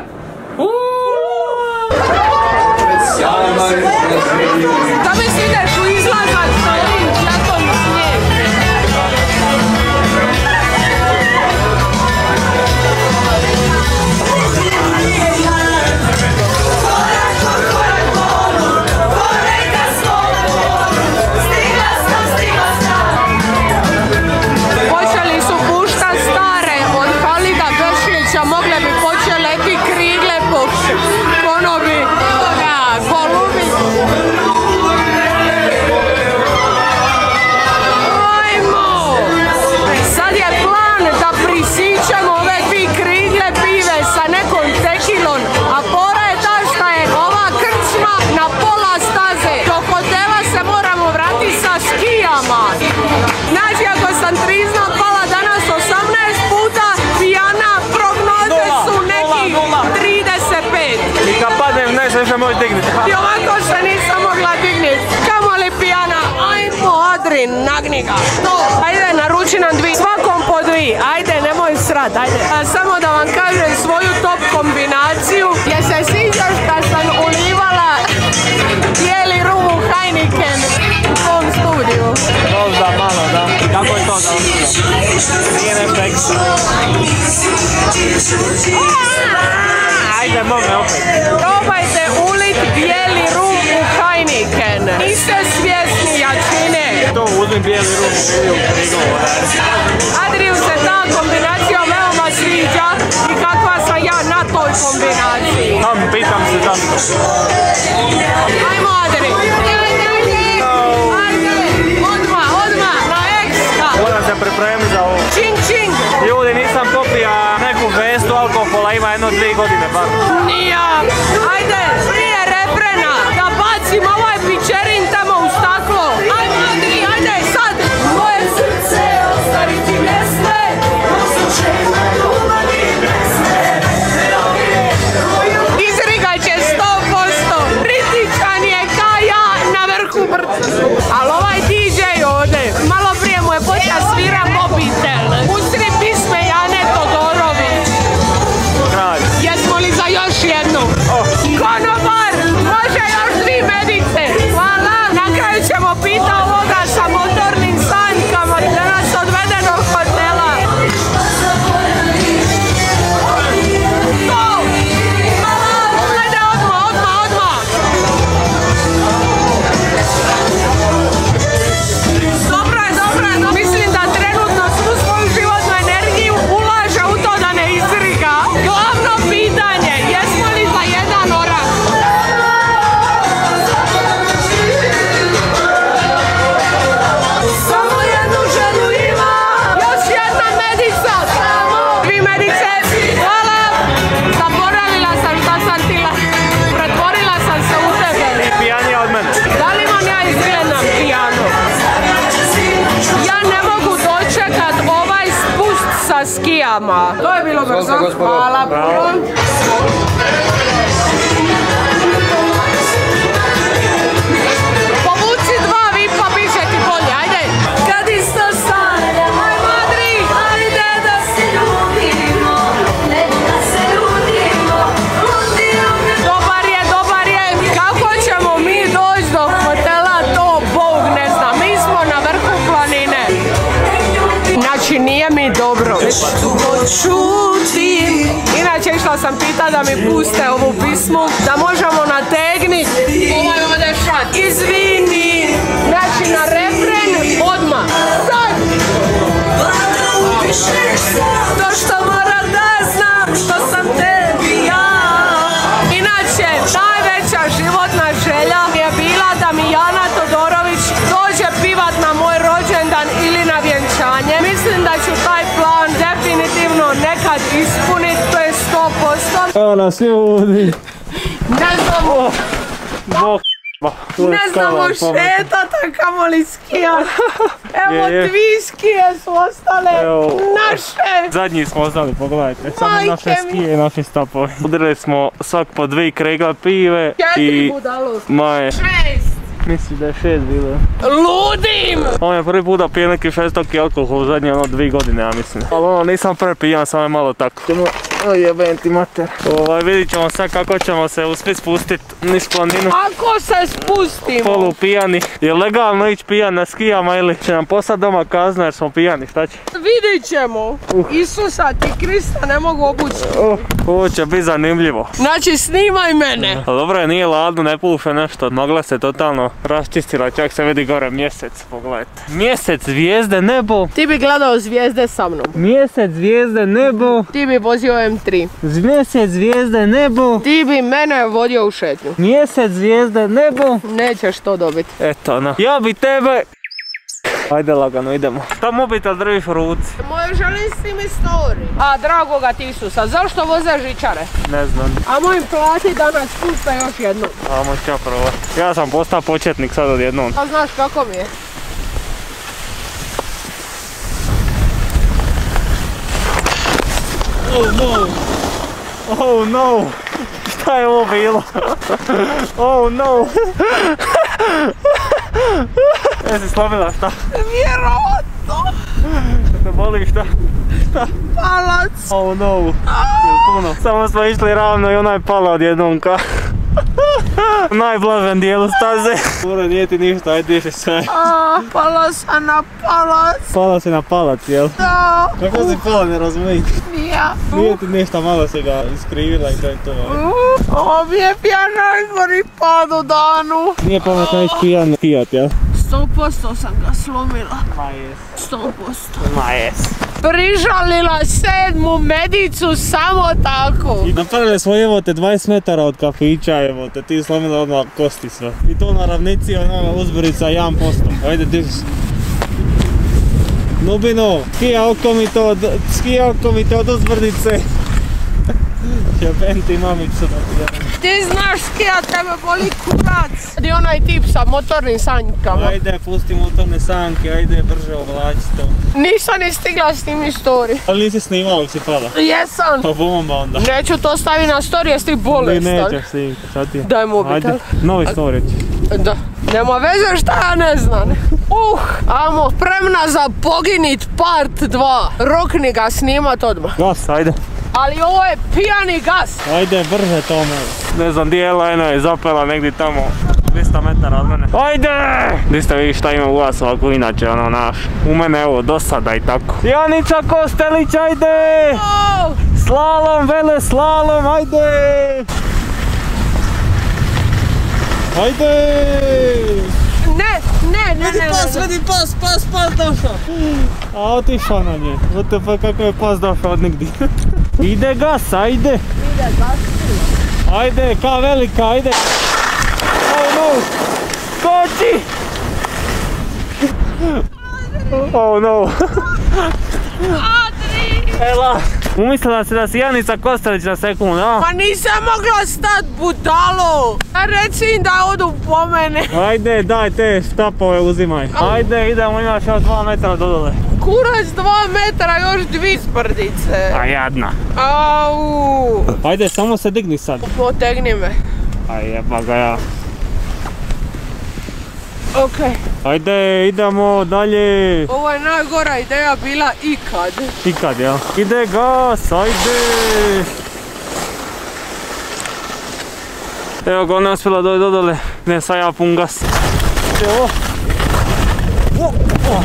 Da mi si ideš u izlazak sa ovim platom snijeg. Počeli su pušta stare od Halida Gršića, mogle bi početi leti krigle po konobi i nagni ga. To, ajde, naruči nam dvi. Svakom po dvi. Ajde, nemoj srat, ajde. A, samo da vam kažem svoju top kombinaciju. Je se sjećaš kad sam ulivala bijeli rum u Heineken u tom studiju? Možda malo, da. Kako je to da uspio? Nije nešto ekstra. Ajde, mogu opet. Probajte ulit bijeli rum u Heineken. Niste svjesni jačine. To uzmi bijeli rum u Krigovu. Adriju se ta kombinacija veoma sviđa i kakva sam ja na toj kombinaciji. Tam, pitam se zašto. Ajmo Adri. Ajde, odmah, odmah, na ekstra. Moram se pripremiti za ovo. Čing, čing. Ljudi, nisam popija neku vestu alkohola, ima jedno dvije godine bar. Nija. Ajde, prije refrena, da bacim ovaj pičerin tamo u staklo. Ajmo Adri, ajde, sad. Moje srce ostaviti mjesne, poslučajmo ljubavi mjesne. Izrigaj će sto posto. Kritičan je kao ja na vrhu brca. Ali ovaj D J ovdje, malo prije mu je počeo svira mobitel. Pustri pisme Jane Todorović. Kralj. Jesmo li za još jednu? Konobar, može još dvi medice. Hvala. Na kraju ćemo pita ovoga sa motornim sanjkama da nas odvede do hotela. To! Ajde odmah, odmah, odmah. Dobro je, dobro je. Mislim da trenutno svu svoju životnu energiju ulaže u to da ne izriga. Glavno pitanje, jesmo li za jedan orak? Samo jednu ženu ima, još jedna medica. Dvi medice, hvala. Zaboravila sam šta sam tila. Pretvorila sam se u tebe. Pijanija od mene. Da li imam ja izgledam pijano? Ja ne mogu dočekat ovaj spust sa skijama. To je bilo brzo. Hvala puno. Povuci dva vipa, bit će ti bolje, ajde. Kad isto stane, aj Madri, ajde da se ljubimo, ne da se ljudimo, ljudimo. Dobar je, dobar je. Kako ćemo mi doći do hotela, to Bog ne zna. Mi smo na vrhu planine. Znači nije mi dobro. Čutim. Inače išla sam pita da mi puste ovu pismu, da možemo nategnit ovaj ovdje šat. Izvini. Znači na refren odmah. Sad. To što mora da znam što sam tebi ja. Inače najveća životna želja je bila da mi Jana Todorović dođe pivat na moj rođendan ili na vjenčanje. Mislim da ću taj plan definitivno nekad ispunit, to je sto posto. Evo nas ljudi. Ne znamo, Bog. ne znamo šetat, a kamoli skijat. Evo Je, je. dvi skije su ostale Evo. naše. Zadnji smo ostali, pogledajte. Samo Majke naše mi. skije i naši stopovi. Udarili smo svak po dvije kregle pive Četiri i... budalo. Maje, Šest. misli da je šest bilo. Ludim! On je prvi put da pije neki šestoki alkohol u zadnje ono dvije godine, ja mislim. Ali ono nisam prvi pijan, samo je malo tako. Ćemo, oj jebem ti mater. Ovaj, vidit ćemo sad kako ćemo se uspjet spustit niz planinu. Ako se spustimo? Polu pijani. Je legalno ići pijan na skijama ili će nam poslat doma kazna jer smo pijani, šta će? Vidit ćemo. Isusa ti Krista ne mogu obući. Oh, ovo će biti zanimljivo. Znači snimaj mene. A dobro je, nije ladno, ne puše nešto. Magla se totalno raščistila, čak se vidi gore mjesec, pogledajte. Mjesec, zvijezde, nebo. Ti bi gledao zvijezde sa mnom. Mjesec, zvijezde, nebo. Ti bi vozio em tri. Mjesec, zvijezde, nebo. Ti bi mene vodio u šetnju. Mjesec, zvijezde, nebo. Nećeš to dobiti. Eto, no. Ja bi tebe... Ajde lagano, idemo. Šta mobitel držiš u ruci? Moj želim snimi story. A dragoga ti Isusa, zašto voze žičare? Ne znam. A moj plati da nas puste još jednu. Ajmo ću probati. Ja sam postao početnik sad odjednom. A znaš kako mi je? Oh no! Oh no! Šta je ovo bilo? Oh no! Jesi slomila šta? Vjerovatno. Te boli šta? Šta? Palac. Oh no. Jel puno? Samo smo išli ravno i ona je pala odjednom ka. U najblažem dijelu staze. Ura, nije ti ništa, ajde diši sve. A, pala sam na palac. Pala si na palac, jel? Da. Kako si pala, ne razumijem? Ja. Nije ti ništa, malo si ga iskrivila i to je to. Ovo mi je pijan najgori pad u danu. Nije pametno ići pijan skijat, jel? Sto posto sam ga slomila. Ma jes. Sto posto. Ma jes. Prižalila sedmu medicu samo tako. I napravili smo evo te dvadeset metara od kafića, evo te ti slomila odmah kosti sve. I to na ravnici onama uzborica jedan posto. Ajde diži. Nubino, skija oko mi to od, skija oko mi to od uzbrdice. Jebem ti mamicu da ti jebem. Ti znaš skijat, tebe boli kurac. Gdje onaj tip sa motornim sanjkama? Ajde, pusti motorne sanke, ajde brže ovlači to. Nisam ni stigla snimit story. Ali nisi snimala si pada? Jesam. Pa bomba onda. Neću to staviti na story jer si ti bolestan. Nećeš snimiti, šta ti je? Daj mobitel. Ajde, novi story ćeš. Da. Nema veze šta ja ne znam. Uh, amo, spremna za poginit part dva. Rokni ga snimat odmah. Gas, ajde. Ali ovo je pijani gas. Ajde, brže tome. Ne znam, di je Elena je zapela negdje tamo dvjesto metara od mene. Ajde! Di ste vidi šta ima u vas ovako inače, ono naš. U mene evo, dosada i tako. Janica Kostelić, ajde! Oh. Slalom, vele slalom, ajde! Ajde! Ne, ne, ne, ne, Pas, ne. vidi pas, pas, pas došao! A otišao na nje. Vidite pa kako je pas došao od nigdje. Ide gas, ajde! Ide gas. Ajde, ka velika, ajde! Oh no! Skoči! Oh no! Adri! Ela! Umislila si da si Janica Kostelić na sekund, a? Pa nisam mogla stat, budalo! Reci im da odu po mene. Ajde, daj te štapove uzimaj. Ajde, idemo, imaš još dva metra do dole. Kurac dva metra, još dvi sprdice. A jadna. Au! Ajde, samo se digni sad. Potegni me. Aj jeba ga ja. Okej. Ajde, idemo dalje. Ovo je najgora ideja bila ikad. Ikad, jel? Ide gas, ajde. Evo ga, ona je uspjela doći do dole. Ne, sad ja pun gas. Evo. O, o.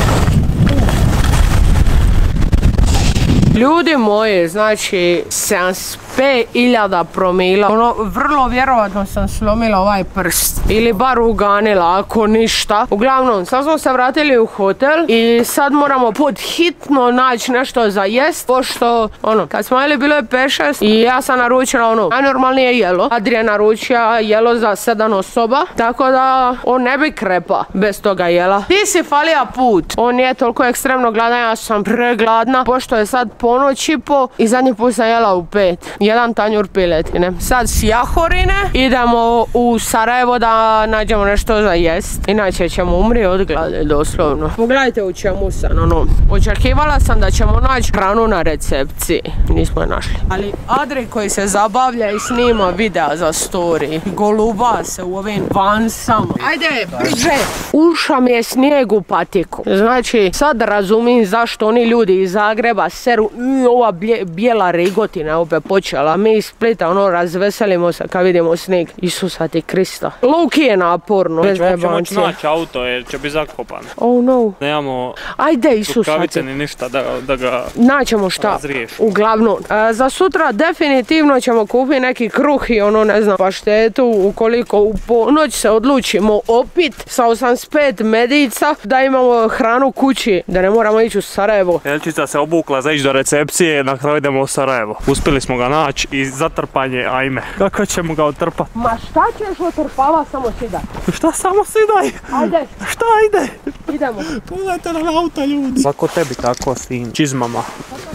Ljudi moji, znači sedamdeset pet hiljada promila. Ono, vrlo vjerovatno sam slomila ovaj prst. Ili bar uganila, ako ništa. Uglavnom, sad smo se vratili u hotel i sad moramo pod hitno naći nešto za jest. Pošto, ono, kad smo jeli bilo je pet šest i ja sam naručila ono, najnormalnije jelo. Adrija je naručila jelo za sedam osoba. Tako da, on ne bi krepa bez toga jela. Ti si falija put. On nije toliko ekstremno gladan, ja sam pregladna. Pošto je sad ponoć i po i zadnji put sam jela u pet. Jedan tanjur piletine. Sad s Jahorine idemo u Sarajevo da nađemo nešto za jest. Inače ćemo umri od glade, doslovno. Pogledajte u čemu sam, ono. Očekivala sam da ćemo naći hranu na recepciji. Nismo je našli. Ali Adri koji se zabavlja i snima videa za story. Goluba se u ovim vansama. Ajde, brže! Uša mi je snijeg u patiku. Znači, sad razumijem zašto oni ljudi iz Zagreba seru i ova bje, bijela rigotina opet počela. Mi iz Splita ono razveselimo se kad vidimo snijeg. Isusa ti Krista. Luki je naporno. Nećemo uopće moći naći auto jer će biti zakopan. Oh no. Nemamo Ajde Isusa rukavice ti. ni ništa da, da ga Naćemo šta. razriješimo. Uglavnom, e, za sutra definitivno ćemo kupiti neki kruh i ono ne znam paštetu ukoliko u ponoć se odlučimo opit sa osamdeset pet medica da imamo hranu kući, da ne moramo ići u Sarajevo. Jelčica se obukla za ići do recepcije, na kraju idemo u Sarajevo. Uspjeli smo ga naći i zatrpanje, ajme. Kako ćemo ga otrpati? Ma šta ćeš otrpava, samo sidaj. Šta samo sidaj? Ajde, Šta ide? idemo. Pogledajte na auta ljudi. Svako tebi tako s tim čizmama.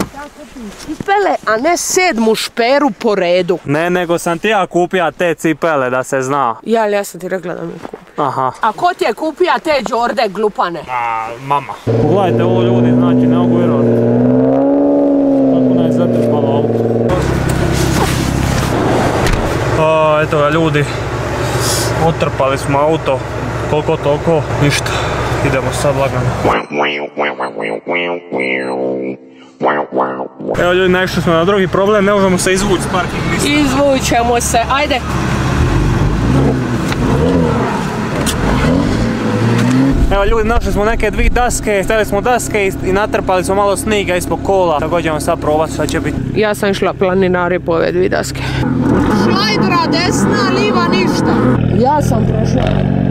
Cipele, a ne sedmu šperu po redu. Ne, nego sam ti ja kupio te cipele da se zna. Ja, ali ja sam ti rekla da mi kupi. Aha. A ko ti je kupija te džorde glupane? A, mama. Pogledajte ovo ljudi, znači ne mogu vjerovati. Kako nam je zatrpalo auto. A, eto ga ljudi. Otrpali smo auto. Koliko toliko, ništa. Idemo sad lagano. Evo ljudi, naišli smo na drugi problem, ne možemo se izvući s parking mjesta. Izvućemo se, ajde. Evo ljudi, našli smo neke dvije daske, stavili smo daske i natrpali smo malo sniga ispod kola. Tako ćemo sad probati šta će biti. Ja sam išla planinari po ove dvije daske. Šlajdra desna, liva ništa. Ja sam prošla.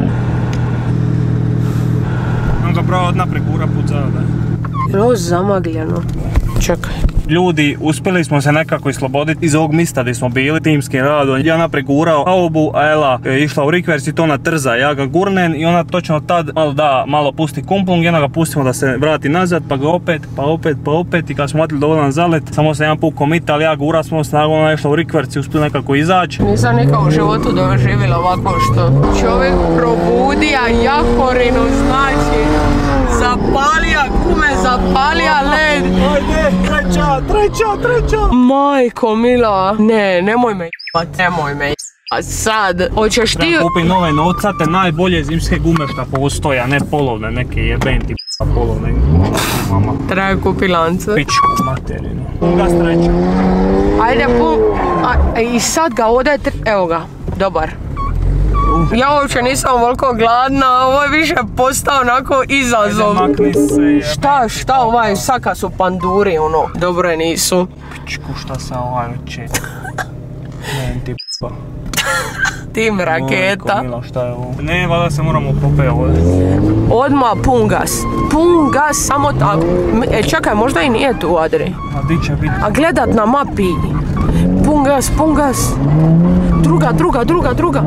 On ga pravo od naprijed gura put zada. Je ovo zamagljeno? Čekaj. Ljudi, uspjeli smo se nekako isloboditi iz ovog mista gdje smo bili timskim radom. Ja naprijed gurao haubu, a Ela je išla u rikvers i to na trza. Ja ga gurnem i ona točno tad malo da, malo pusti kumplung i onda ga pustimo da se vrati nazad, pa ga opet, pa opet, pa opet i kad smo matili dovoljan zalet, samo se jedan put komita, ali ja gura smo snagu, ona je išla u rikvers i uspjeli nekako izaći. Nisam nikad u životu doživjela ovako što čovjek probudija jahorinu, znači zapalija gume, zapalija led. Ajde, treća, treća, treća. Majko mila, ne, nemoj me jebat, nemoj me jebat sad. Hoćeš ti... Treba kupiti nove nocate, najbolje zimske gume šta postoje, a ne polovne, neke jebenti p***a polovne. Mama. Treba kupi lance. Pičku materinu. Gas treća. Ajde, pum. A, i sad ga ode, evo ga, dobar. Ja uopće nisam ovoliko gladna, ovo je više postao onako izazov. Makni se. Šta, šta ovaj, saka su panduri, ono, dobre nisu. Pičku, šta sa ovaj uče. Ne, ti p***a. Tim raketa. Ojko, milo, šta je ovo? Ne, valjda se moramo popeo ovdje. Odmah pun gas. Pun gas, samo ta... E, čekaj, možda i nije tu, Adri. A di će biti? A gledat na mapi. Pun gas, pun gas. Druga, druga, druga, druga.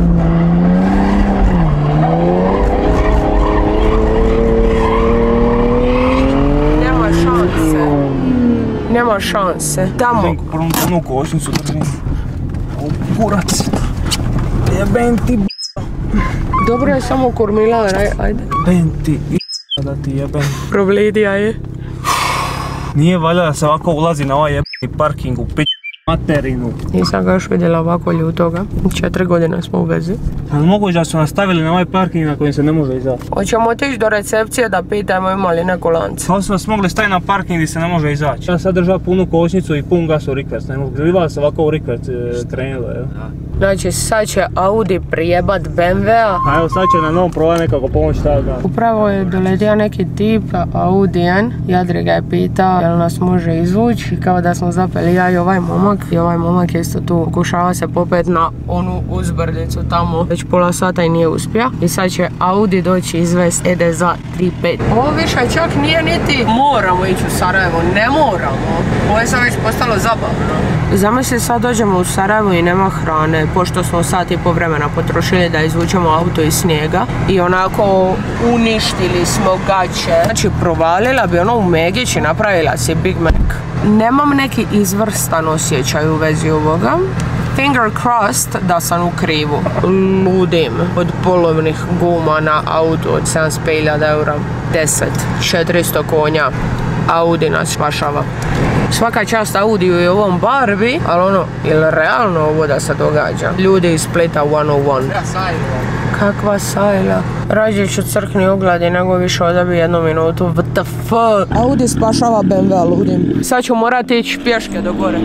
Nema šanse. Nema šanse. Tamo. Prvom punu košnicu držim. O, kurac. Jeben ti b***a. Dobro je samo kormila, ajde. Jeben ti i***a da ti jeben. Problidija je. Nije valjda da se ovako ulazi na ovaj jebeni parking u pić materinu. Nisam ga još vidjela ovako ljutoga. Četiri godine smo u vezi. Ali moguće da su nastavili na ovaj parking na kojem se ne može izaći. Hoćemo otići do recepcije da pitajmo ima li neko lance. Kao su nas mogli staviti na parking gdje se ne može izaći. Ja sad držao punu kočnicu i pun gas u rikvers. Ne mogu vidjela se ovako u rikvers krenilo, jel? Znači sad će Audi prijebat B M W-a. A evo sad će na novom probati nekako pomoći taj gas. Upravo je doletio neki tip Audijan. Jadri ga je pitao jel nas može izvući i kao da smo zapeli ja i ovaj momak. I ovaj momak je isto tu pokušava se popet na onu uzbrdicu tamo. Već pola sata i nije uspio. I sad će Audi doći izvest Ede za tri pet. Ovo više čak nije niti moramo ići u Sarajevo. Ne moramo. Ovo je sad već postalo zabavno. Zamisli sad dođemo u Sarajevo i nema hrane. Pošto smo sat i po vremena potrošili da izvučemo auto iz snijega. I onako uništili smo gaće. Znači provalila bi ono u Megić i napravila si Big Mac. Nemam neki izvrstan osjećaj u vezi ovoga. Finger crossed da sam u krivu. Ludim od polovnih guma na auto od sedamdeset pet hiljada eura. deset, četiristo konja. Audi nas spašava. Svaka čast Audiju i ovom Barbie, ali ono, je li realno ovo da se događa? Ljudi iz Splita sto jedan. Kakva sajla. Rađe ću crkni ogladi nego više odabi jednu minutu. What the fuck? Audi spašava B M W, ludim. Sad ću morati ići pješke do gore.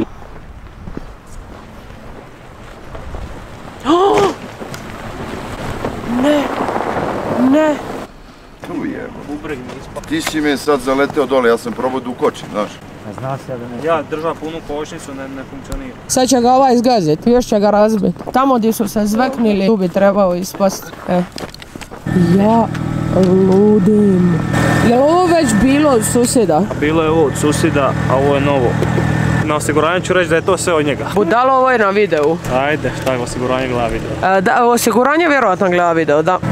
Oh! Ne. Ne. Tu je. Ti si me sad zaleteo dole, ja sam probao da ukočim, znaš. Zna se da ne. Ja držao punu kočnicu, ne, ne funkcionira. Sad će ga ovaj izgaziti, još će ga razbiti. Tamo gdje su se zveknili, tu bi trebao ispast. E. Ja ludim. Je li ovo već bilo od susjeda? Bilo je ovo od susjeda, a ovo je novo. Na osiguranju ću reći da je to sve od njega. Budalo, ovo je na videu. Ajde, šta je osiguranje gleda video? E, da, osiguranje vjerojatno gleda video, da.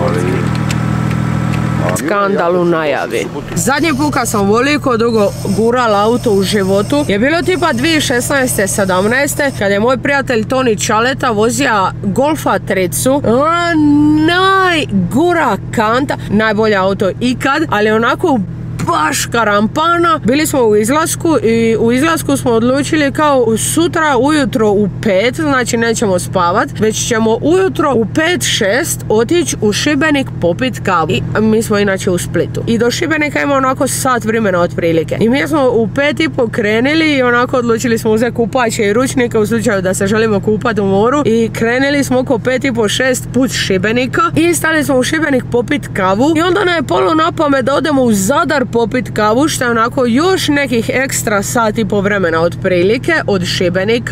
Skandal u najavi. Zadnji put kad sam ovoliko dugo gurala auto u životu je bilo tipa dvije tisuće šesnaeste sedamnaeste kad je moj prijatelj Toni Čaleta vozija Golfa tricu. Najgora kanta, najbolje auto ikad, ali onako baš karampana. Bili smo u izlasku i u izlasku smo odlučili kao sutra ujutro u pet, znači nećemo spavat, već ćemo ujutro u pet šest otići u Šibenik popit kavu. I mi smo inače u Splitu. I do Šibenika ima onako sat vremena otprilike. I mi smo u pet i po krenili i onako odlučili smo uzeti kupače i ručnike u slučaju da se želimo kupati u moru. I krenuli smo oko pet i po šest put Šibenika i stali smo u Šibenik popit kavu. I onda nam je palo na pamet da odemo u Zadar popit kavu, što je onako još nekih ekstra sati po vremena otprilike od Šibenika.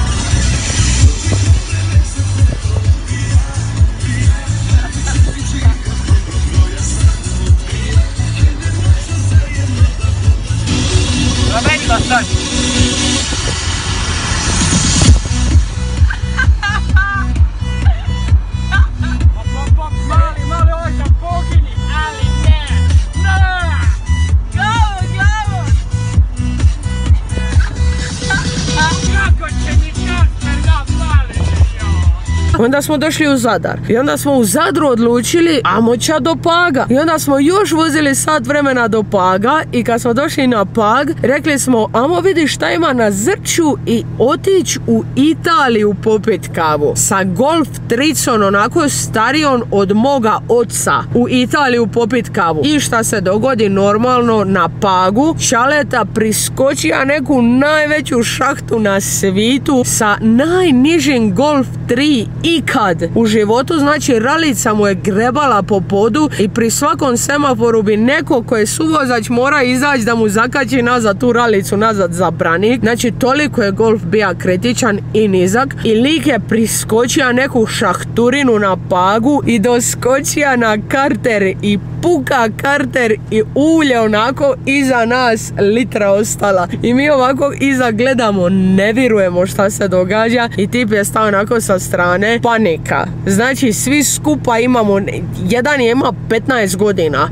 Onda smo došli u Zadar i onda smo u Zadru odlučili ajmo ća do Paga i onda smo još vozili sat vremena do Paga i kad smo došli na Pag rekli smo ajmo vidi šta ima na Zrću i otići u Italiju popit kavu sa Golf tricom onako starijom od moga oca u Italiju popit kavu. I šta se dogodi normalno na Pagu? Čaleta priskočija neku najveću šahtu na svijetu sa najnižim Golf tri ikad u životu, znači ralica mu je grebala po podu i pri svakom semaforu bi neko ko je suvozač mora izaći da mu zakači nazad tu ralicu nazad za branik. Znači toliko je Golf bija kritičan i nizak i lik je priskočio neku šahturinu na Pagu i doskočio na karter i puka karter i ulje onako iza nas litra ostala i mi ovako iza gledamo, ne vjerujemo šta se događa i tip je stao onako sa strane. Panika. Znači svi skupa imamo, jedan je ima petnaest godina.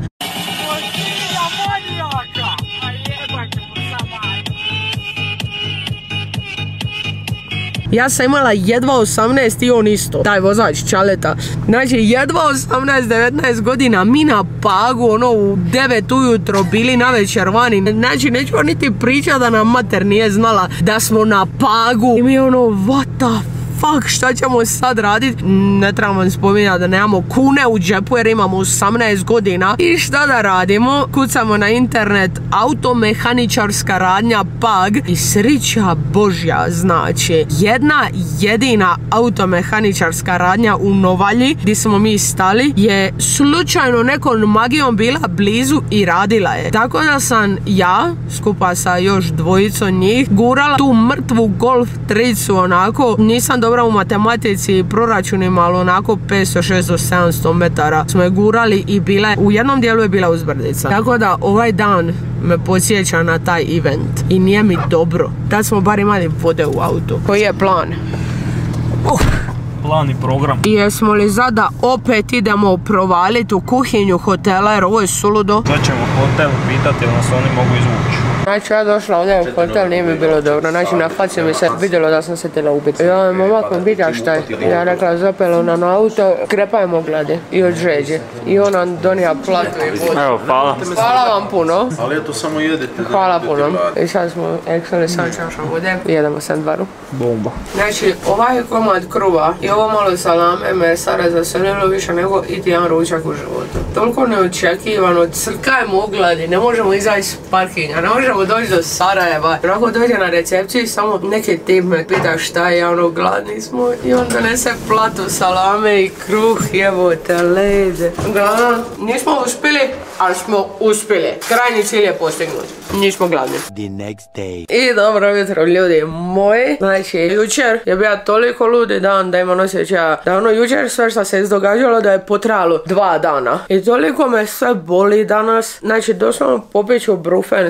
Ja sam imala jedva osamnaest i on isto, taj vozač Čaleta. Znači jedva osamnaest devetnaest godina, mi na Pagu, ono u devet ujutro bili na večer vani. Znači neću niti pričati da nam mater nije znala da smo na Pagu. I mi ono, what the fuck, šta ćemo sad radit? Ne trebamo vam spominjati da nemamo kune u džepu jer imamo osamnaest godina. I šta da radimo? Kucamo na internet automehaničarska radnja Pag i srića Božja, znači jedna jedina automehaničarska radnja u Novalji gdje smo mi stali je slučajno nekom magijom bila blizu i radila je. Tako da sam ja skupa sa još dvojicom njih gurala tu mrtvu Golf tricu onako, nisam dobra u matematici i proračunima, ali onako petsto, šesto, sedamsto metara smo je gurali i bila, u jednom dijelu je bila uzbrdica. Tako da ovaj dan me podsjeća na taj event i nije mi dobro. Tad smo bar imali vode u autu. Koji je plan? Uh. Plan i program. I jesmo li za da opet idemo provaliti u kuhinju hotela jer ovo je suludo? Sad ćemo hotel pitati jer nas oni mogu izvući. Znači ja došla ovdje u hotel, nije mi bilo dobro, znači na faci mi se vidjelo da sam se htjela ubiti. I ovaj momak me pita šta je. Ja rekla zapela na auto, krepajmo glade i od žeđe. I on nam donija platu i vodu. Evo, hvala. Hvala vam puno. Ali ja to samo jedete. Hvala puno. I sad smo eksali sam čašom vode i jedemo sandbaru. Bomba. Znači ovaj komad kruva i ovo malo salame me sada zaselilo više nego iti jedan ručak u životu. Toliko neočekivano, crkajmo u gladi, ne možemo izaći s parkinga, ne možemo doći do Sarajeva. Ako dođe na recepciji, samo neki tip me pita šta je, ono gladni smo i on donese platu salame i kruh, evo te lede. Uglavnom, nismo uspjeli, ali smo uspjeli. Krajnji cilj je postignut. Nismo gladni. The next day. I dobro jutro ljudi moji. Znači, jučer je bio toliko ludi dan da imam osjećaja da ono jučer sve što se izdogađalo da je potrajalo dva dana. I toliko me sve boli danas. Znači, doslovno popit ću brufen sad.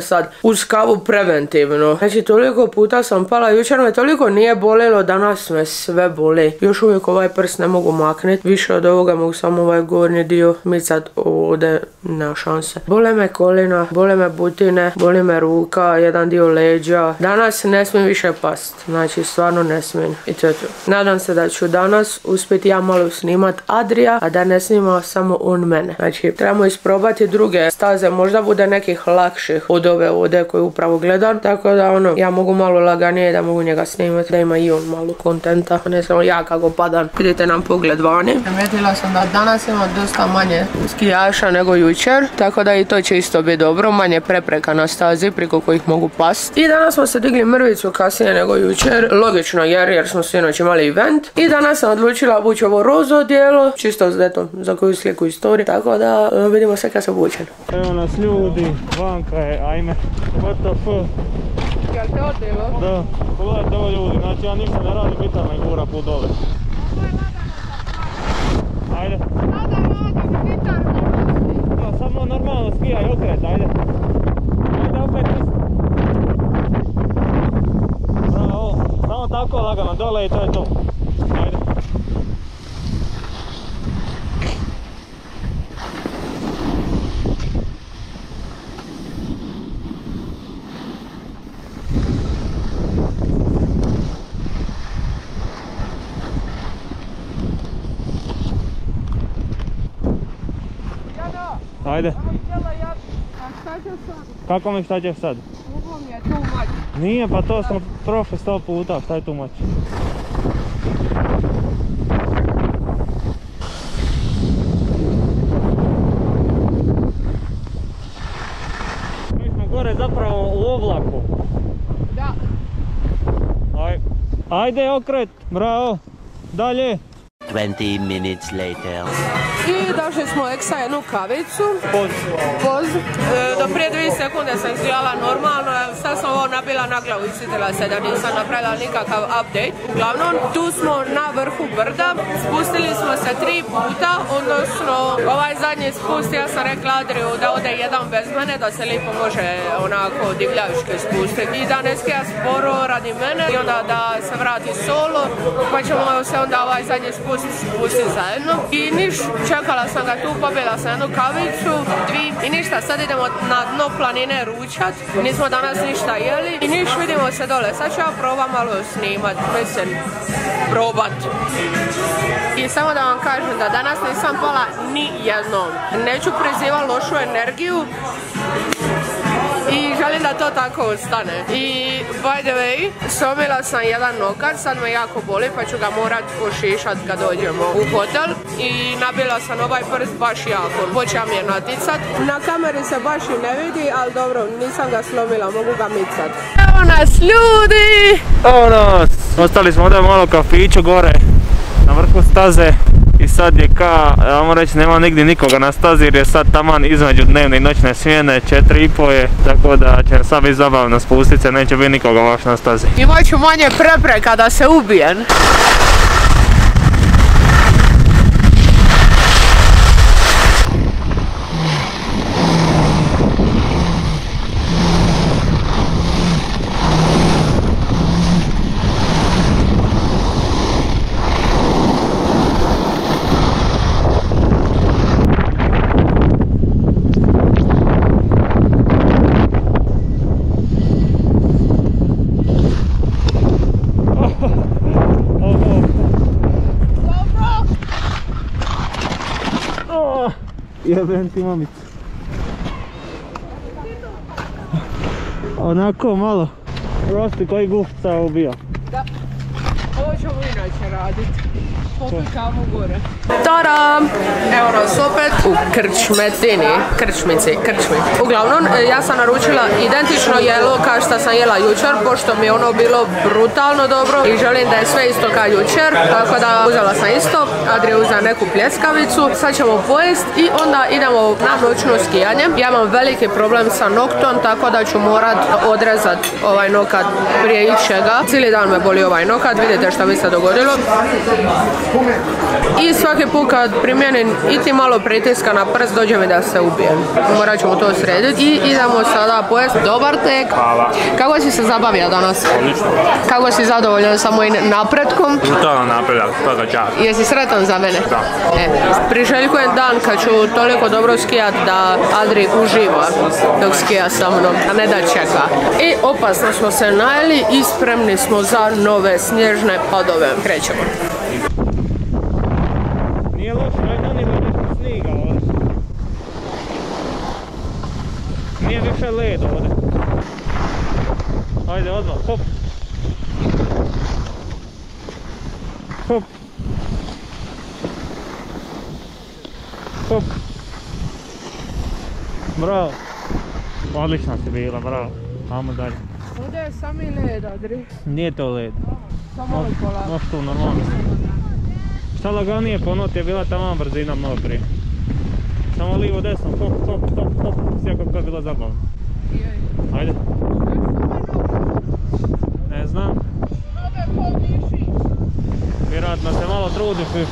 uz kavu preventivno. Znači toliko puta sam pala, jučer me toliko nije bolelo, danas me sve boli. Još uvijek ovaj prst ne mogu maknuti, više od ovoga mogu samo ovaj gornji dio micat, ovdje nema šanse. Bole me kolina, bole me butine, boli me ruka, jedan dio leđa. Danas ne smijem više past, znači stvarno ne smijem i to je to. Nadam se da ću danas uspjeti ja malo snimat Adrija, a da ne snima samo on mene. Znači trebamo isprobati druge staze, možda bude nekih lakših od ove ovdje koje upravo gledam, tako da ono, ja mogu malo laganije da mogu njega snimati, da ima i on malo kontenta, ne samo ja kako padam. Vidite nam pogled vani. Primijetila sam da danas ima dosta manje skijaša nego jučer, tako da i to će isto biti dobro, manje prepreka na stazi preko kojih mogu pasti. I danas smo se digli mrvicu kasnije nego jučer, logično jer, jer smo sinoć imali event. I danas sam odlučila obući ovo rozo odijelo, čisto eto, za koju sliku istoriju, tako da vidimo se kad se obučem. Evo nas ljudi, vanka je, ajme, what the fuck. Jel te odijelo? Da, pogledajte ovo ljudi, znači ja ništa ne radim, bitan me gura put dole. Ajde. No, samo normalno skijaj, okret, ajde. Ajde opet isto. Bravo, samo tako lagano, dole i to je to. Ajde. Ajde. Kako mi šta ćeš sad? Uglo mi je tu mać. Nije, pa to smo prošli sto puta, šta je tu mać? Mi smo gore zapravo u oblaku. Da. Aj. Ajde okret, bravo, dalje. twenty minutes later. I došli smo eksa jednu kavicu. Poz. Poz. E, do prije dvije sekunde sam izgledala normalno, sad sam ovo nabila na glavu i sjetila se da nisam napravila nikakav update. Uglavnom, tu smo na vrhu brda, spustili smo se tri puta, odnosno ovaj zadnji spust, ja sam rekla Adriju da ode jedan bez mene, da se lijepo može onako divljavički spustiti i da ne skija sporo radi mene i onda da se vrati solo, pa ćemo se onda ovaj zadnji spust spustiti zajedno. I niš, čekala sam ga tu, popila sam jednu kavicu, dvi i ništa, sad idemo na dno planine ručat, nismo danas ništa jeli i niš, vidimo se dole, sad ću ja probam malo snimat, mislim, probat. I samo da vam kažem da danas nisam pala ni jednom, neću prizivat lošu energiju i želim da to tako ostane. I by the way, slomila sam jedan nokat, sad me jako boli pa ću ga morat ošišat kad dođemo u hotel i nabila sam ovaj prst baš jako, počeo mi je naticat. Na kameri se baš i ne vidi, ali dobro, nisam ga slomila, mogu ga micat. Evo nas ljudi! Evo nas! Ostali smo ovdje malo kafiću gore na vrhu staze i sad je ka, ajmo reći, nema nigdje nikoga na stazi jer je sad taman između dnevne i noćne smjene, četiri i po je, tako da će sad biti zabavno spustit se, neće biti nikoga baš na stazi. Imat ću manje prepreka da se ubijem. Jebem ti mamicu. Onako malo rosti koji gufca ubija. Da, ovo ćemo inače raditi. Popij kavu gore. Taram! Evo nas opet u krčmetini, krčmici, krčmi. Uglavnom, ja sam naručila identično jelo kao što sam jela jučer, pošto mi je ono bilo brutalno dobro i želim da je sve isto kao jučer, tako da uzela sam isto, Adrija uzela neku pljeskavicu, sad ćemo pojest i onda idemo na noćno skijanje. Ja imam veliki problem sa noktom, tako da ću morat odrezat ovaj nokat prije ičega. Cijeli dan me boli ovaj nokat, vidite što bi se dogodilo. I svaki put kad primjenim i ti malo pritiska na prst, dođe mi da se ubijem. Morat ćemo to srediti i idemo sada pojesti. Dobar tek. Hvala. Kako si se zabavio danas? Odlično. Kako si zadovoljan sa mojim napretkom? Brutalno napredak, toga čast. Jesi sretan za mene? Da. E, priželjkujem dan kad ću toliko dobro skijat da Adri uživa dok skija sa mnom, a ne da čeka. I opasno smo se najeli i spremni smo za nove snježne padove. Krećemo. Nije loše, ajde oni nešto sniga ovdje. Nije više led ovdje. Ajde odmah, hop. Hop. Hop. Bravo. Odlična si bila, bravo. Ajmo dalje. Ovdje je sami led, Adri. Nije to led. Samo pola. Možeš tu normalno. Šta laganije ponot je bila tamo brzina malo prije. Samo livo desno, hop, hop, hop, hop. Sjako kako je bilo zabavno. Ajde. Ne znam. Vjerojatno se malo trudiš više.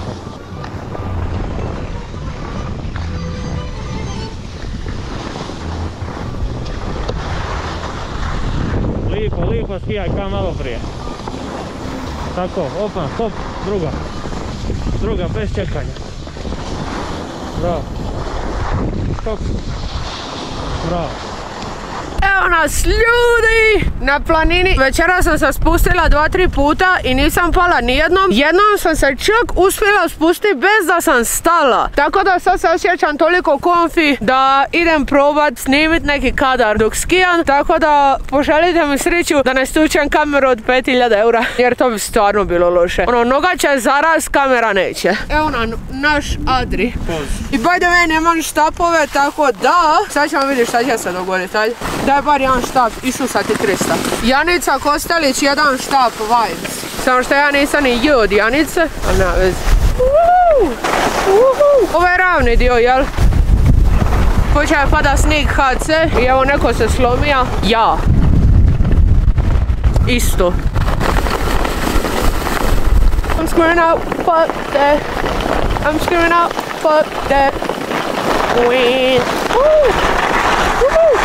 Lipo, lipo skijaj kao malo prije. Tako, opa, hop, druga. Druga, bez čekanja. Bravo. Hop. Bravo. Evo nas ljudi na planini. Večera sam se spustila dva, tri puta i nisam pala nijednom. Jednom sam se čak uspjela spustiti bez da sam stala. Tako da sad se osjećam toliko komfi da idem probat snimit neki kadar dok skijam. Tako da poželite mi sreću da ne stučem kameru od pet hiljada eura. Jer to bi stvarno bilo loše. Ono, noga će zaraz, kamera neće. Evo nam naš Adri. I by the way, nemam štapove, tako da sad ćemo vidjeti šta će se dogoditi. Ajde. Daj bar jedan štap, Isusa ti Krista. Janica Kostelić, jedan štap, vibes. Samo što ja nisam ni J od Janice, ali nema veze. Ovo je ravni dio, jel? Počeo je pada snijeg H C i evo neko se slomija. Ja. Isto. I'm screaming out, fuck that. I'm screaming out, fuck that. Win. Woo! Woo!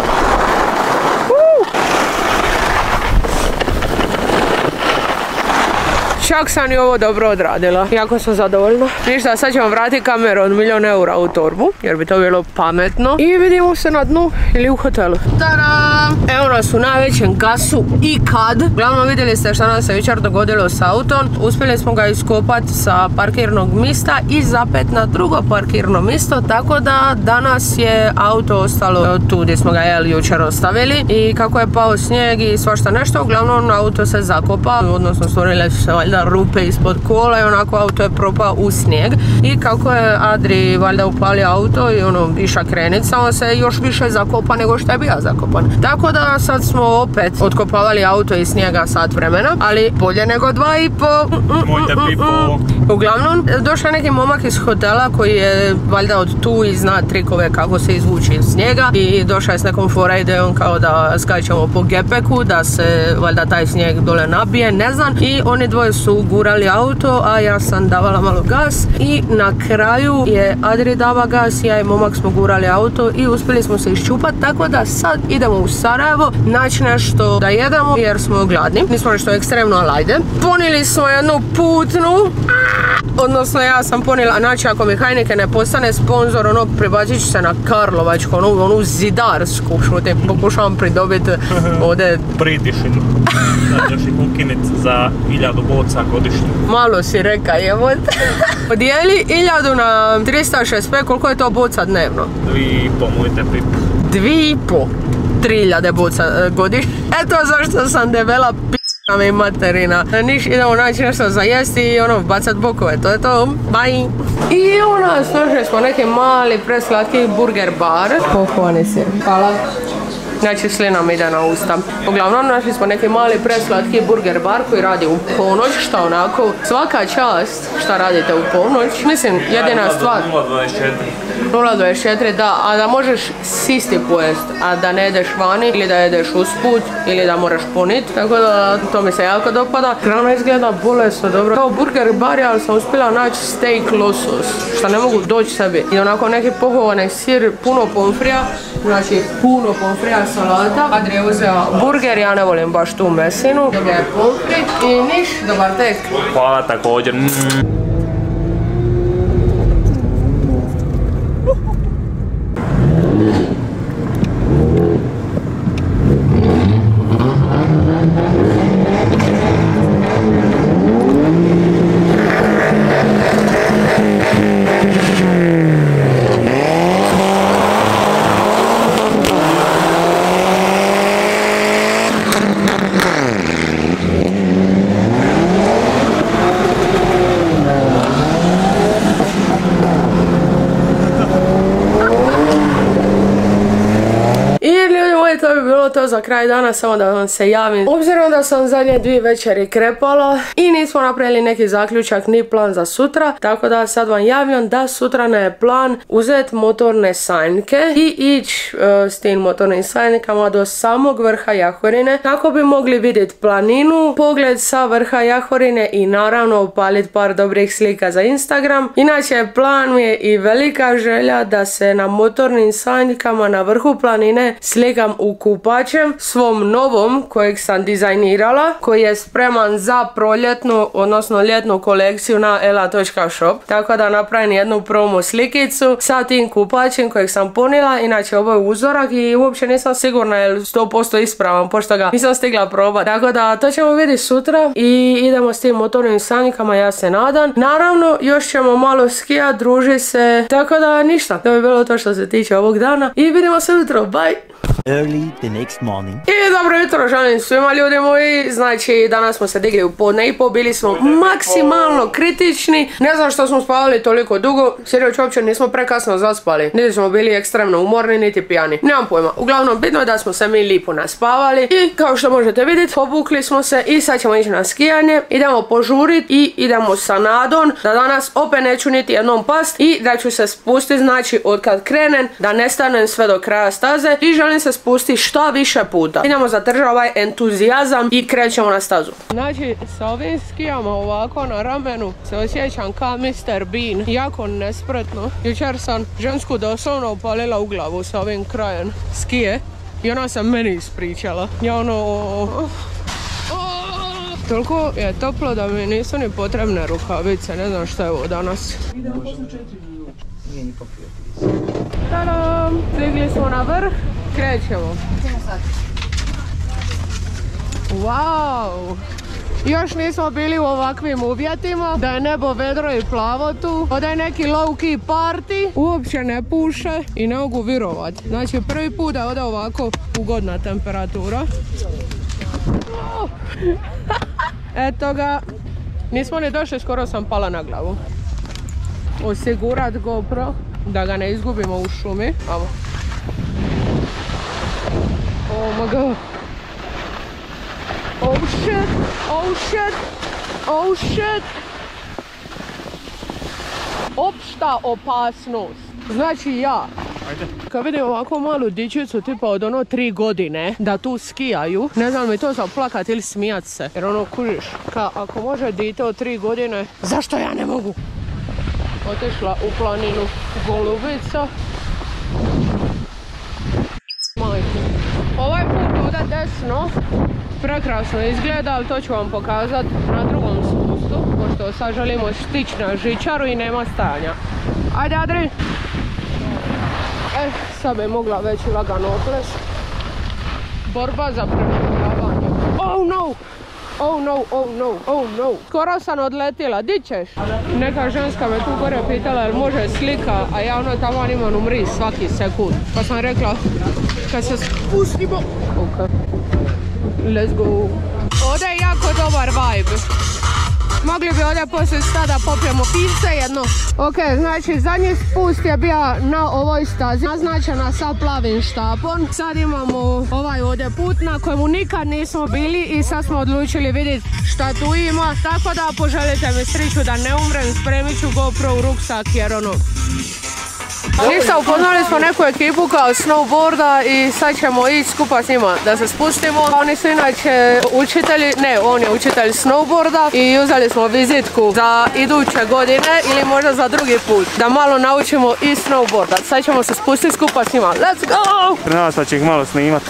Čak sam i ovo dobro odradila. Jako sam zadovoljna. Ništa, sad ćemo vratiti kameru od milijon eura u torbu, jer bi to bilo pametno. I vidimo se na dnu ili u hotelu. Tada! Evo nas u najvećem gasu ikad. Uglavnom vidjeli ste što nam se jučer dogodilo s autom. Uspjeli smo ga iskopati sa parkirnog mjesta i zapet na drugo parkirno mjesto, tako da danas je auto ostalo tu gdje smo ga jeli jučer ostavili. I kako je pao snijeg i svašta nešto, uglavnom auto se zakopa, odnosno stvorile su se valjda rupe ispod kola i onako auto je propao u snijeg. I kako je Adri valjda upalio auto i ono iša krenit, samo se još više zakopa nego što je bio zakopan. Tako da sad smo opet otkopavali auto iz snijega sat vremena, ali bolje nego dva i po. Mojte pipo. Uglavnom, došao je neki momak iz hotela koji je valjda od tu i zna trikove kako se izvući iz snijega i došao je s nekom fora idejom kao da skačemo po gepeku, da se valjda taj snijeg dole nabije, ne znam. I oni dvoje su gurali auto, a ja sam davala malo gas i na kraju je Adri dava gas, ja i momak smo gurali auto i uspjeli smo se iščupati, tako da sad idemo u Sarajevo naći nešto da jedemo jer smo gladni. Nismo nešto ekstremno, ali ajde. Ponili smo jednu putnu, odnosno ja sam ponila, znači ako mi Heineken ne postane sponzor, ono prebacit ću se na Karlovačku, onu, onu zidarsku, što te pokušavam pridobiti ovdje. Pritišinu. Sad još ih ukinit za hiljadu boca godišnje. Malo si reka, jebot. Podijeli hiljadu na trista šezdeset pet, koliko je to boca dnevno? Dvi i po, mojte pipo. Dvi i po. Tri hiljade boca godišnje. Eto zašto sam debela p***a mi materina. Niš, idemo naći nešto za jesti i ono, bacat bokove, to je to. Bye! I u nas našli smo neki mali preslatki burger bar. Pohvani si. Hvala. znači slina mi ide na usta. Uglavnom našli smo neki mali preslatki burger bar koji radi u ponoć, šta onako svaka čast šta radite u ponoć. Mislim, jedina stvar nula dvadeset četiri. nula dvadeset četiri, da, a da možeš sisti pojest, a da ne jedeš vani ili da jedeš usput ili da moraš punit, tako da to mi se jako dopada. Hrana izgleda bolesno dobro. Kao burger bar, ali sam uspjela naći steak losos, što ne mogu doći sebi. I onako neki pohovani sir, puno pomfrija, znači puno pomfrija, salata. Adri je uzeo burger, ja ne volim baš tu mesinu. Dobija je pomfri i niš, dobar tek. Hvala također. To bi bilo to za kraj dana, samo da vam se javim. Obzirom da sam zadnje dvije večeri krepala i nismo napravili neki zaključak ni plan za sutra, tako da sad vam javljam da sutra je plan uzeti motorne sanjke i ići uh, s tim motornim sanjkama do samog vrha Jahorine kako bi mogli vidjeti planinu, pogled sa vrha Jahorine i naravno upaliti par dobrih slika za Instagram. Inače, plan mi je i velika želja da se na motornim sanjkama na vrhu planine slikam u kupačem svom novom kojeg sam dizajnirala, koji je spreman za proljetnu, odnosno ljetnu kolekciju na ela točka shop, tako da napravim jednu promo slikicu sa tim kupačem kojeg sam punila. Inače, ovo je uzorak i uopće nisam sigurna je li sto posto ispravan, pošto ga nisam stigla probati, tako da to ćemo vidjeti sutra i idemo s tim motornim sanjkama, ja se nadam. Naravno, još ćemo malo skijat, druži se, tako da ništa, to bi bilo to što se tiče ovog dana i vidimo se jutro, bye! Early the next morning. I dobro jutro želim svima ljudi moji, znači danas smo se digli u podne i po, bili smo maksimalno kritični, ne znam što smo spavali toliko dugo, sjedoć uopće nismo prekasno zaspali, niti smo bili ekstremno umorni niti pijani, nemam pojma, uglavnom bitno je da smo se mi lipo naspavali i kao što možete vidjeti obukli smo se i sad ćemo ići na skijanje, idemo požurit i idemo sa nadom da danas opet neću niti jednom past i da ću se spustiti, znači od kad krenem da ne stanem sve do kraja staze i želim se spustiti što više puta. Idemo zadržati ovaj entuzijazam i krećemo na stazu. Znači, sa ovim skijama ovako na ramenu se osjećam kao mister Bean. Jako nespretno. Jučer sam žensku doslovno upalila u glavu sa ovim krajem skije i ona se meni ispričala. Ja ono... Toliko je toplo da mi nisu ni potrebne rukavice, ne znam što je ovo danas. Tadam! Stigli smo na vrh, krećemo. Wow! Još nismo bili u ovakvim uvjetima, da je nebo vedro i plavo tu, da je neki low key party, uopće ne puše i ne mogu virovat. Znači prvi put da je ovdje ovako ugodna temperatura. Eto ga, nismo ni došli, skoro sam pala na glavu. Osigurat GoPro da ga ne izgubimo u šumi. Amo. Oh my god. Oh shit, oh shit, oh shit. Opšta opasnost. Znači ja. Kad vidim ovako malu dičicu tipa od ono tri godine da tu skijaju, ne znam mi to zaplakat ili smijat se. Jer ono kužiš, ka ako može dite od tri godine, zašto ja ne mogu? Otišla u planinu golubica. Majke. Ovaj put ovdje desno prekrasno izgleda, ali to ću vam pokazati na drugom spustu, pošto sad želimo stići na žičaru i nema stajanja. Ajde Adri! E, sad bi mogla već lagano oples. Borba za premoravanje. Oh no! Oh no, oh no, oh no. Skoro sam odletila, di ćeš? Neka ženska me tu gore pitala jel može slika, a ja ono tamo imam umri svaki sekund. Pa sam rekla, kad se spustimo... Ok. Let's go. Ovdje je jako dobar vibe. Mogli bi ovdje poslije stada popijemo pivce jedno. Ok, znači zadnji spust je bio na ovoj stazi, naznačena sa plavim štapom. Sad imamo ovaj ovdje put na kojemu nikad nismo bili i sad smo odlučili vidjeti šta tu ima. Tako da poželite mi sreću da ne umrem, spremit ću GoPro u ruksak jer ono... Ništa, upoznali smo neku ekipu kao snowboarda i sad ćemo ići skupa s njima da se spustimo. Oni su inače učitelji, ne, on je učitelj snowboarda i uzeli smo vizitku za iduće godine ili možda za drugi put da malo naučimo i snowboarda. Sad ćemo se spustiti skupa s njima. Let's go! Prema sad će ih malo snimat.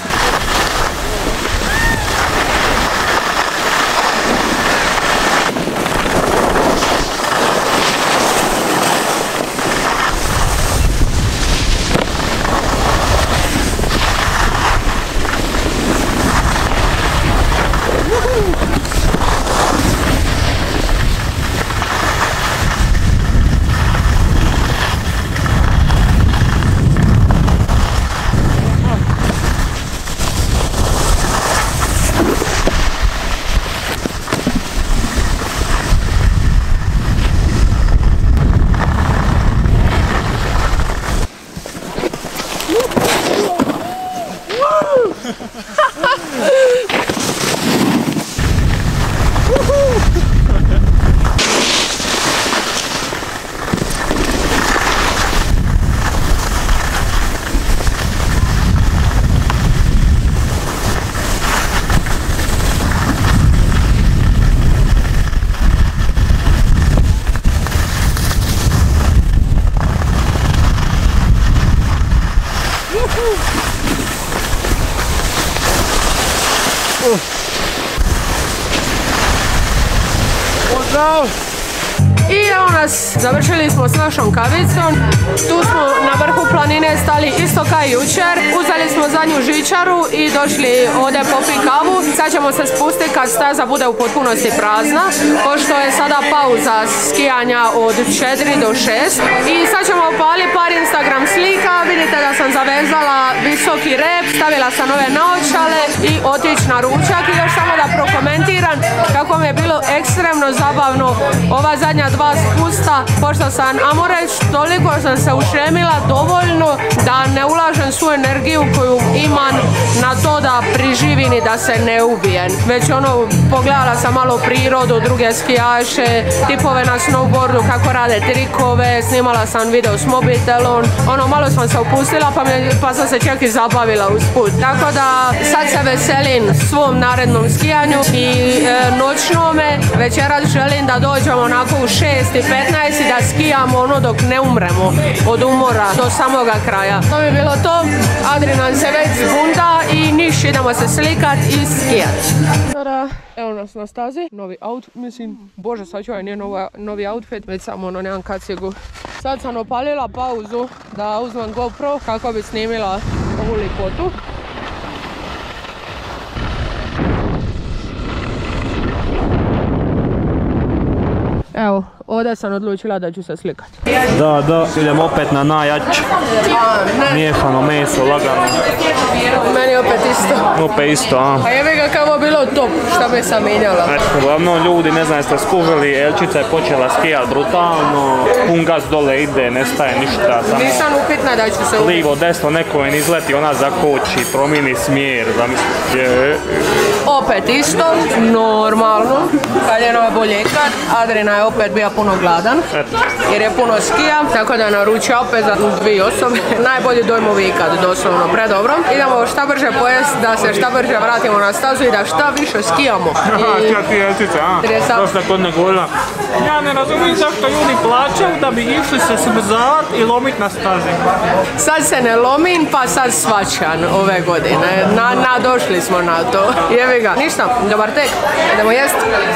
Pozdrav! I evo nas, završili smo s našom kavicom. Tu smo na vrhu planine stali isto kao jučer. Uzeli smo zadnju žičaru i došli ovdje popiti kavu. Sad ćemo se spustiti kad staza bude u potpunosti prazna, pošto je sada pauza skijanja od četiri do šest. I sad ćemo opaliti par Instagram slika. Vidite da sam zavezala visoki rep, stavila sam ove naočale i otići na ručak. I još samo da prokomentiram kako mi je bilo ekstremno zabavno ova zadnja dva spusta, pošto sam, amo reći, toliko sam se ušemila dovoljno da ne ulažem svu energiju koju imam na to da priživim i da se ne ubijem. Već ono, pogledala sam malo prirodu, druge skijaše, tipove na snowboardu, kako rade trikove, snimala sam video s mobitelom, ono, malo sam se opustila pa, me, pa sam se čak i zabavila usput. Tako da sad se veselim svom narednom skijanju i e, noćnome. Večeras želim da dođemo onako u šest i petnaest i da skijamo ono dok ne umremo od umora do samoga kraja. To bi bilo to. Adri nam se već zbunda i niš, idemo se slikat i skijat. Tada, evo nas na stazi. Novi outfit, mislim, bože sačuvaj, nije nova, novi outfit, već samo ono, nemam kacigu. Sad sam opalila pauzu da uzmem GoPro kako bi snimila ovu lipotu. Evo, ovdje sam odlučila da ću se slikati. Da, da, idem opet na najjače. Miješano meso, lagano. Meni opet isto. Opet isto, a? A jebi ga kamo bilo top, šta bi sam minjala. Uglavnom ljudi, ne znam jeste skužili, Elčica je počela skijat brutalno, pun gas dole ide, nestaje ništa. Samo nisam upitna da ću se upitna. Livo, desno, neko je izleti, ona zakoči, promijeni smjer, zamislite. Opet isto, normalno, kad je najbolje kad, Adrina je opet bio puno gladan, jer je puno skija, tako da naručio opet za dvije osobe. Najbolji dojmovi ikad, doslovno, predobro. Idemo šta brže pojest, da se šta brže vratimo na stazu i da šta više skijamo. Aha, skija ti Elčica, a? Došla kod ne govorila. Ja ne razumijem zašto ljudi plaćaju da bi išli se smrzavat i lomit na stazi. Sad se ne lomim, pa sad svačan ove godine. Na, nadošli smo na to. Jevi ga. Ništa, dobar tek. Idemo jest.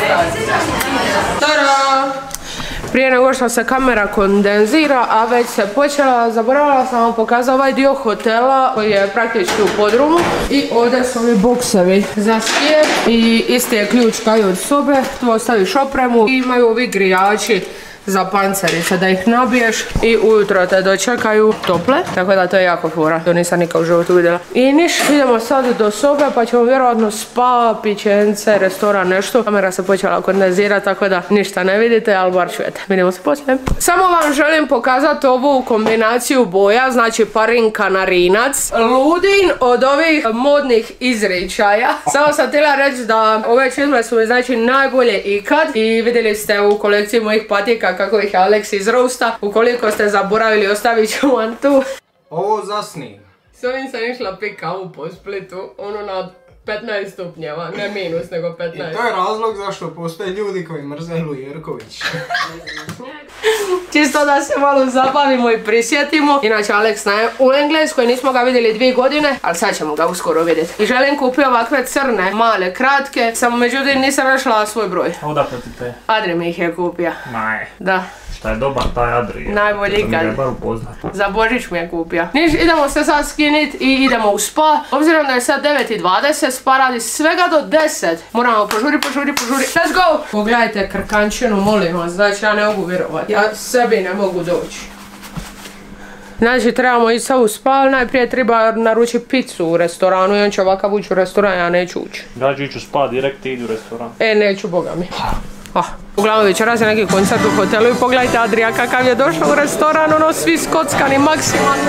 Tada! Prije nego što se kamera kondenzira, a već se počela, zaboravila sam vam pokazati ovaj dio hotela koji je praktički u podrumu. I ovdje su ovi boksevi za skije i isti je ključ kao i od sobe. Tu ostaviš opremu i imaju ovi grijači za pancerice da ih nabiješ i ujutro te dočekaju tople, tako da to je jako fora, to nisam nikad u životu vidjela. I niš, idemo sad do sobe pa ćemo vjerojatno spa, pićence, restoran, nešto. Kamera se počela kondenzirati, tako da ništa ne vidite, ali bar čujete. Vidimo se poslije. Samo vam želim pokazati ovu kombinaciju boja, znači parin kanarinac, ludin od ovih modnih izričaja. Samo sam htjela reći da ove čizme su mi znači najbolje ikad i vidjeli ste u kolekciji mojih patika kako ih je Alex iz Roasta. Ukoliko ste zaboravili, ostavit ću vam tu. Ovo zasni. S ovim sam išla pit kavu po Splitu, ono na petnaest stupnjeva, ne minus nego petnaest. I to je razlog zašto postoje ljudi koji mrze Helu Jerković. Čisto da se malo zabavimo i prisjetimo. Inače Alex je u Engleskoj, nismo ga vidjeli dvije godine, ali sad ćemo ga uskoro vidjeti. I želim kupiti ovakve crne, male, kratke, samo međutim nisam našla svoj broj. Odakle ti te? Adri mi ih je kupio. Maj. Da. Šta je dobar taj Adri? Najbolji ikad. To mi ga bar upoznat. Za Božić mi je kupio. Niš, idemo se sad skinit i idemo u spa. Obzirom da je sad devet i dvadeset, spa radi svega do deset. Moramo požuri, požuri, požuri. Let's go! Pogledajte krkančinu, molim vas, znači ja ne mogu vjerovati. Ja sebi ne mogu doći. Znači trebamo ići sad u spa, ali najprije treba naručiti picu u restoranu i on će ovakav ući u restoran, ja neću ući. Ja ću ići u spa, direkt ti idu u restoran. E, neću, boga mi. Oh. Uglavnom večeras je neki koncert u hotelu i pogledajte Adrija kakav je došao u restoran, ono svi skockani maksimalno.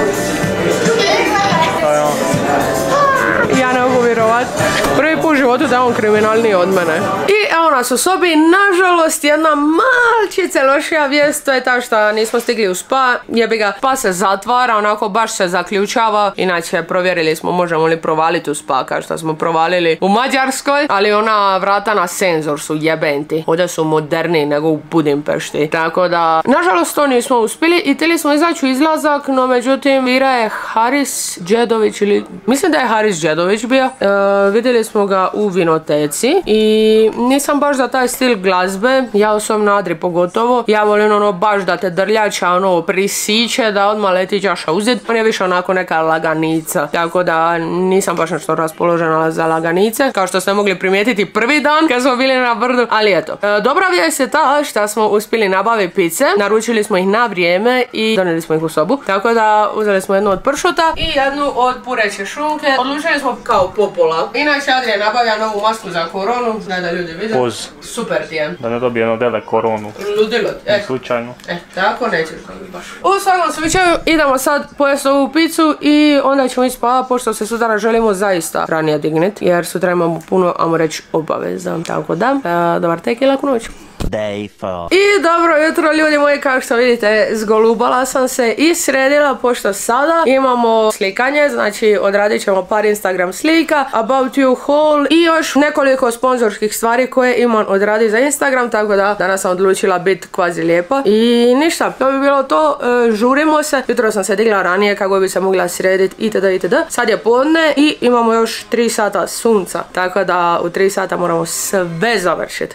Ja ne mogu vjerovat. Prvi put u životu da je on kriminalniji od mene. I evo nas u sobi, nažalost jedna malčice lošija vijest, to je ta što nismo stigli u spa, jebi ga, spa se zatvara, onako baš se zaključava, inače provjerili smo možemo li provaliti u spa kao što smo provalili u Mađarskoj, ali ona vrata na senzor su jebenti, ovdje su moderniji nego u Budimpešti, tako da nažalost to nismo uspjeli i htjeli smo izaći u izlazak, no međutim vira je Haris Đedović ili mislim da je Haris Đedović bio, e, vidjeli smo ga u vinoteci i nisam baš za taj stil glazbe, ja osobno Adri pogotovo, ja volim ono baš da te drljača ono prisiće, da odmah leti čaša u zid, on je više onako neka laganica, tako da nisam baš nešto raspoložena za laganice, kao što ste mogli primijetiti prvi dan kad smo bili na brdu, ali eto. E, dobra vijest je ta što smo uspjeli nabaviti pice, naručili smo ih na vrijeme i donijeli smo ih u sobu, tako da uzeli smo jednu od pršuta i jednu od pureće šunke, odlučili smo kao popola. Inače Adrija nabavlja novu masku za koronu, da da ljudi vide. Poz. Super ti je. Da ne dobije jedno dele koronu. Ludilo. E. Slučajno. E, tako nećeš dobiti baš. U svakom slučaju idemo sad pojesti ovu picu i onda ćemo ići spavati, pošto se sutra želimo zaista ranije digniti, jer sutra imamo puno, ajmo reći, obaveza. Tako da, e, dobar tek i laku noć. Day four. I dobro jutro ljudi moji, kao što vidite zgolubala sam se i sredila, pošto sada imamo slikanje, znači odradit ćemo par Instagram slika, About You haul i još nekoliko sponzorskih stvari koje imam odraditi za Instagram, tako da danas sam odlučila biti kvazi lijepa i ništa, to bi bilo to, e, žurimo se, jutro sam se digla ranije kako bi se mogla srediti itd. itd. Sad je podne i imamo još tri sata sunca, tako da u tri sata moramo sve završiti.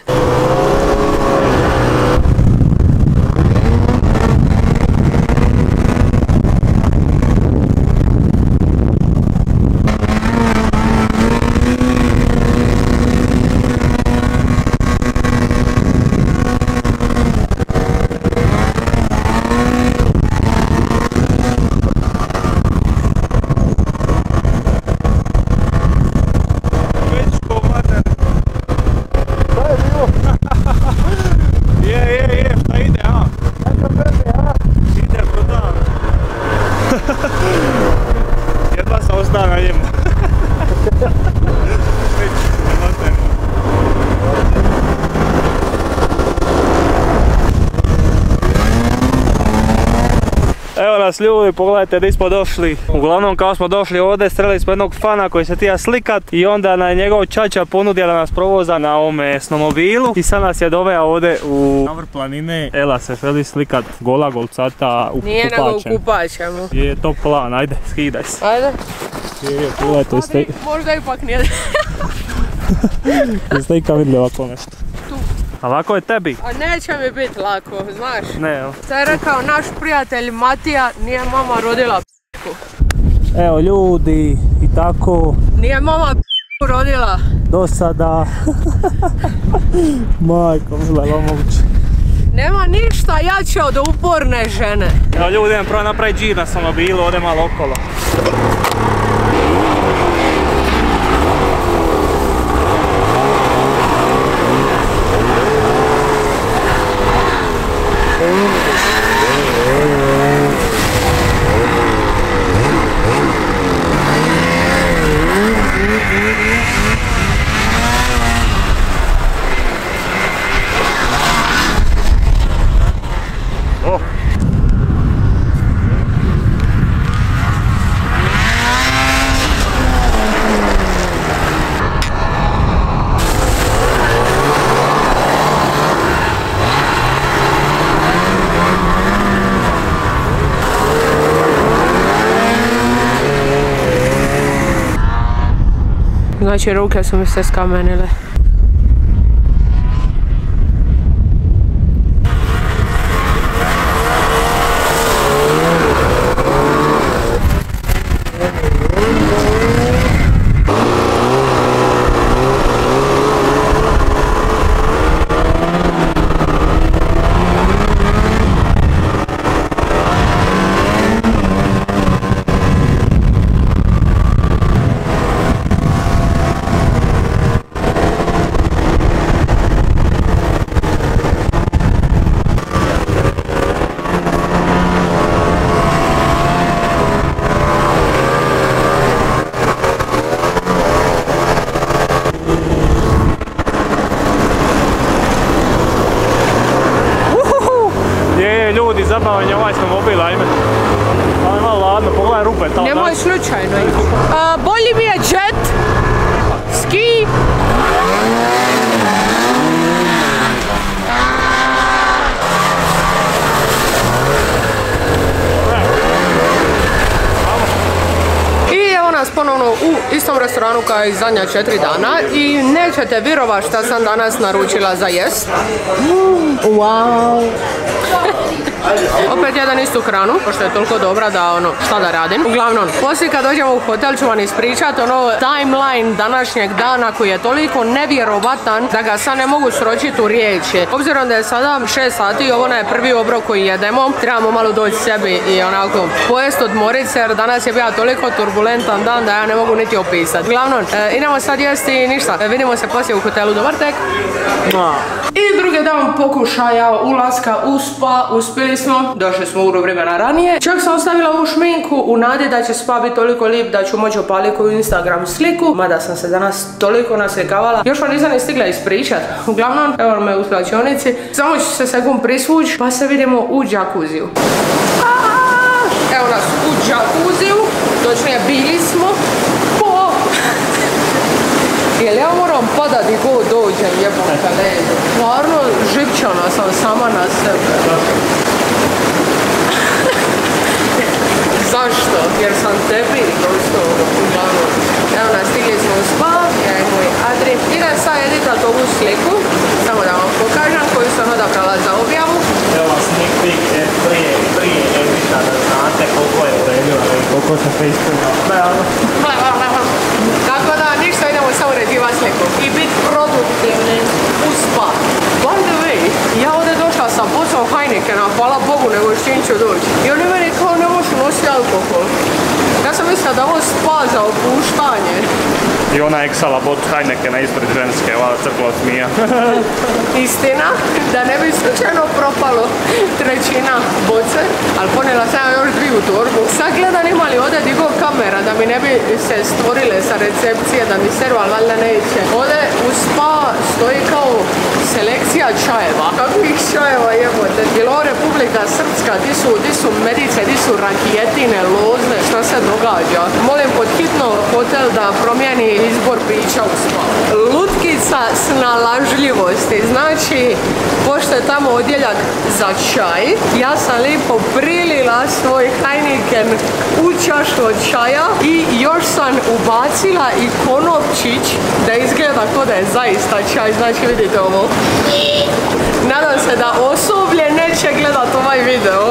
Evo nas ljudi, pogledajte gdje smo došli. Uglavnom kao smo došli ovdje, sreli smo jednog fana koji se tija slikat i onda na njegov čača ponudio da nas provoza na ovome snowmobilu i sad nas je doveo ovdje u navrh planine. Ela se želi slikat gola golcata u kupačem. Nije nego u kupačemu. Je to plan, ajde, skidaj se. Ajde. Je, pogledajte, ste... Možda ipak nije. Jeste ikad vidjeli ovako nešto? Tu. A lako je tebi? A neće mi biti lako, znaš. Ne, evo. To je rekao naš prijatelj Matija, nije mama rodila p***ku. Evo ljudi, i tako. Nije mama p***ku rodila. Do sada. Majko, mila, moguće. Nema ništa jače od uporne žene. Evo ljudi, idem prvo napraviti džir na automobilu, ode malo okolo. Znači, ruke su mi se skamenile. Zabavanje ovaj automobil, ajme. Ovo je malo ladno, pogledaj rupe tamo. Nemoj slučajno. A, bolji mi je jet, ski. I evo nas ponovno u istom restoranu kao i zadnja četiri dana i nećete vjerovat šta sam danas naručila za jest. Wow. Opet jedan istu hranu, pošto je toliko dobra da ono, šta da radim. Uglavnom, poslije kad dođemo u hotel ću vam ispričati ono timeline današnjeg dana koji je toliko nevjerovatan da ga sad ne mogu sročiti u riječi. Obzirom da je sada šest sati i ovo je prvi obrok koji jedemo, trebamo malo doći sebi i onako pojest odmorit se jer danas je bio toliko turbulentan dan da ja ne mogu niti opisati. Uglavnom, e, idemo sad jesti i ništa. E, vidimo se poslije u hotelu. Dobar tek! I drugi dan pokušaja ulaska u spa, uspjeli smo, došli smo uro vremena ranije. Čak sam ostavila ovu šminku u nadi da će spa biti toliko lijep da ću moći opaliti koju Instagram sliku, mada sam se danas toliko naslikavala. Još vam nisam ni stigla ispričat. Uglavnom, evo me u slačionici. Samo ću se sekund prisvući pa se vidimo u džakuziju. Evo nas u džakuziju, točnije bili smo po... Jel ja moram padati ko dođem jebom kad jedu? Stvarno živčana sam sama na sebe. Zašto? Jer sam tebi dosto uglavnom. Evo nas stigli smo u spa, ja i moj Adri. Idem sad editat ovu sliku, samo da vam pokažem koju sam odabrala za objavu. Evo sneak peek prije, prije edita da znate koliko je uredila i koliko se sve ispunila. Tako da ništa, idemo samo uređivati sliku i biti produktivni u spa. By the way, ja ovdje došla sa bocom Heinekena, hvala Bogu, nego s čim ću doći. I oni meni kao ne možu nositi alkohol. Ja sam mislila da ovo spa za opuštanje. I ona eksala bot Heinekena ispred ženske, ova crkla smija. Istina, da ne bi slučajno propalo trećina boce, ali ponijela sam još dviju torbu. Sad gledam ima li ovdje digo kamera da mi ne bi se stvorile sa recepcije, da mi serva, ali valjda neće. Ovdje u spa stoji kao selekcija čajeva. Kakvih čajeva jebote? Jer ovo Republika Srpska, di su, di su medice, di su rakijetine, loze, šta se događa? Molim pod hitno hotel da promijeni izbor pića u spa. Lutkica snalažljivosti, znači, pošto je tamo odjeljak za čaj, ja sam lijepo prilila svoj Heineken u čašu od čaja i još sam ubacila i konopčić da izgleda kao da je zaista čaj, znači vidite ovo. Nadam se da osoblje neće gledat ovaj video.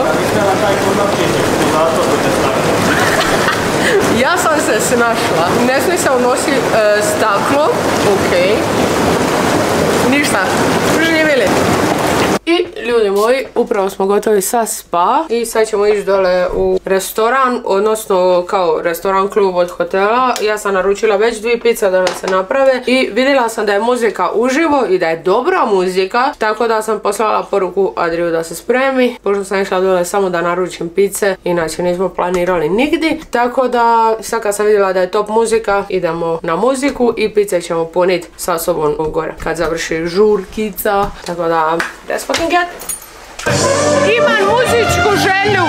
Ja sam se snašla, ne smije se unosi e, staklo, ok, ništa, živjeli. I Ljudi moji, upravo smo gotovi sa spa i sad ćemo ići dole u restoran, odnosno kao restoran klub od hotela. Ja sam naručila već dvije pice da nam se naprave i vidjela sam da je muzika uživo i da je dobra muzika, tako da sam poslala poruku Adriju da se spremi, pošto sam išla dole samo da naručim pice, inače nismo planirali nigdje, tako da sad kad sam vidjela da je top muzika, idemo na muziku i pice ćemo puniti sa sobom u gore kad završi žurkica, tako da let's fucking get. Imam muzičku želju.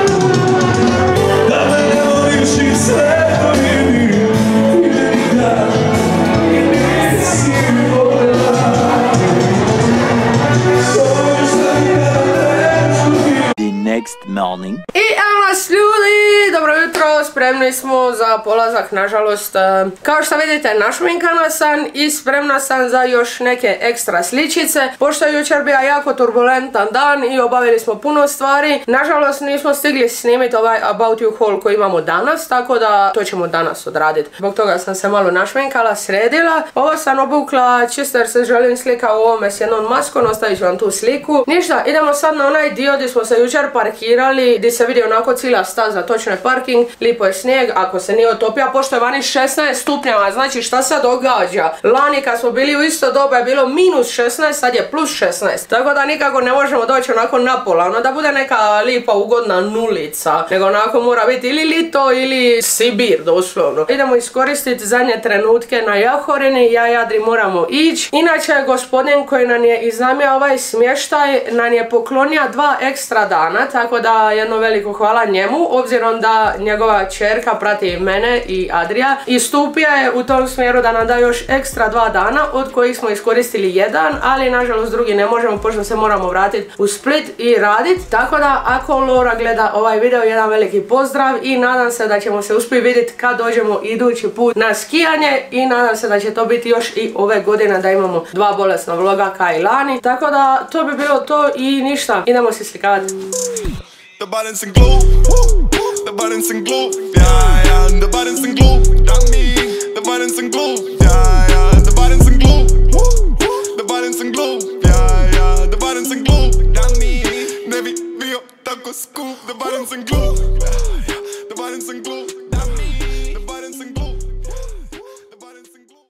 Next morning. I evo nas ljudi, dobro jutro, spremni smo za polazak, nažalost, kao što vidite našminkana sam i spremna sam za još neke ekstra sličice, pošto je jučer bio jako turbulentan dan i obavili smo puno stvari, nažalost nismo stigli snimiti ovaj About You haul koji imamo danas, tako da to ćemo danas odraditi. Zbog toga sam se malo našminkala, sredila, ovo sam obukla čisto jer se želim slika u ovome s jednom maskom, ostavit ću vam tu sliku. Ništa, idemo sad na onaj dio gdje smo se jučer parkirali, gdje se vidi onako cijela staza, točno je parking, lipo je snijeg, ako se nije otopio, pošto je vani šesnaest stupnjeva, znači šta se događa? Lani kad smo bili u isto doba je bilo minus šesnaest, sad je plus šesnaest, tako da nikako ne možemo doći onako na pola, ono da bude neka lipa ugodna nulica, nego onako mora biti ili lito ili Sibir doslovno. Idemo iskoristiti zadnje trenutke na Jahorini, ja i Adri moramo ići. Inače gospodin koji nam je iznajmio ovaj smještaj nam je poklonio dva ekstra dana, tako da jedno veliko hvala njemu, obzirom da njegova čerka prati mene i Adrija i stupija je u tom smjeru da nam da još ekstra dva dana, od kojih smo iskoristili jedan, ali nažalost drugi ne možemo pošto se moramo vratiti u Split i raditi, tako da ako Lora gleda ovaj video, jedan veliki pozdrav i nadam se da ćemo se uspjeti vidjeti kad dođemo idući put na skijanje i nadam se da će to biti još i ove godine da imamo dva bolesna vloga kao i lani, tako da to bi bilo to i ništa, idemo se slikavati. The balance and glue, the balance and glue, yeah, yeah, the balance and glue, that me, the balance and glue, yeah, yeah, the balance and glue, the balance and glue, yeah, yeah, the balance and glue, that me, nevi bio tako skup, the balance and glue, yeah, yeah, the balance and glue.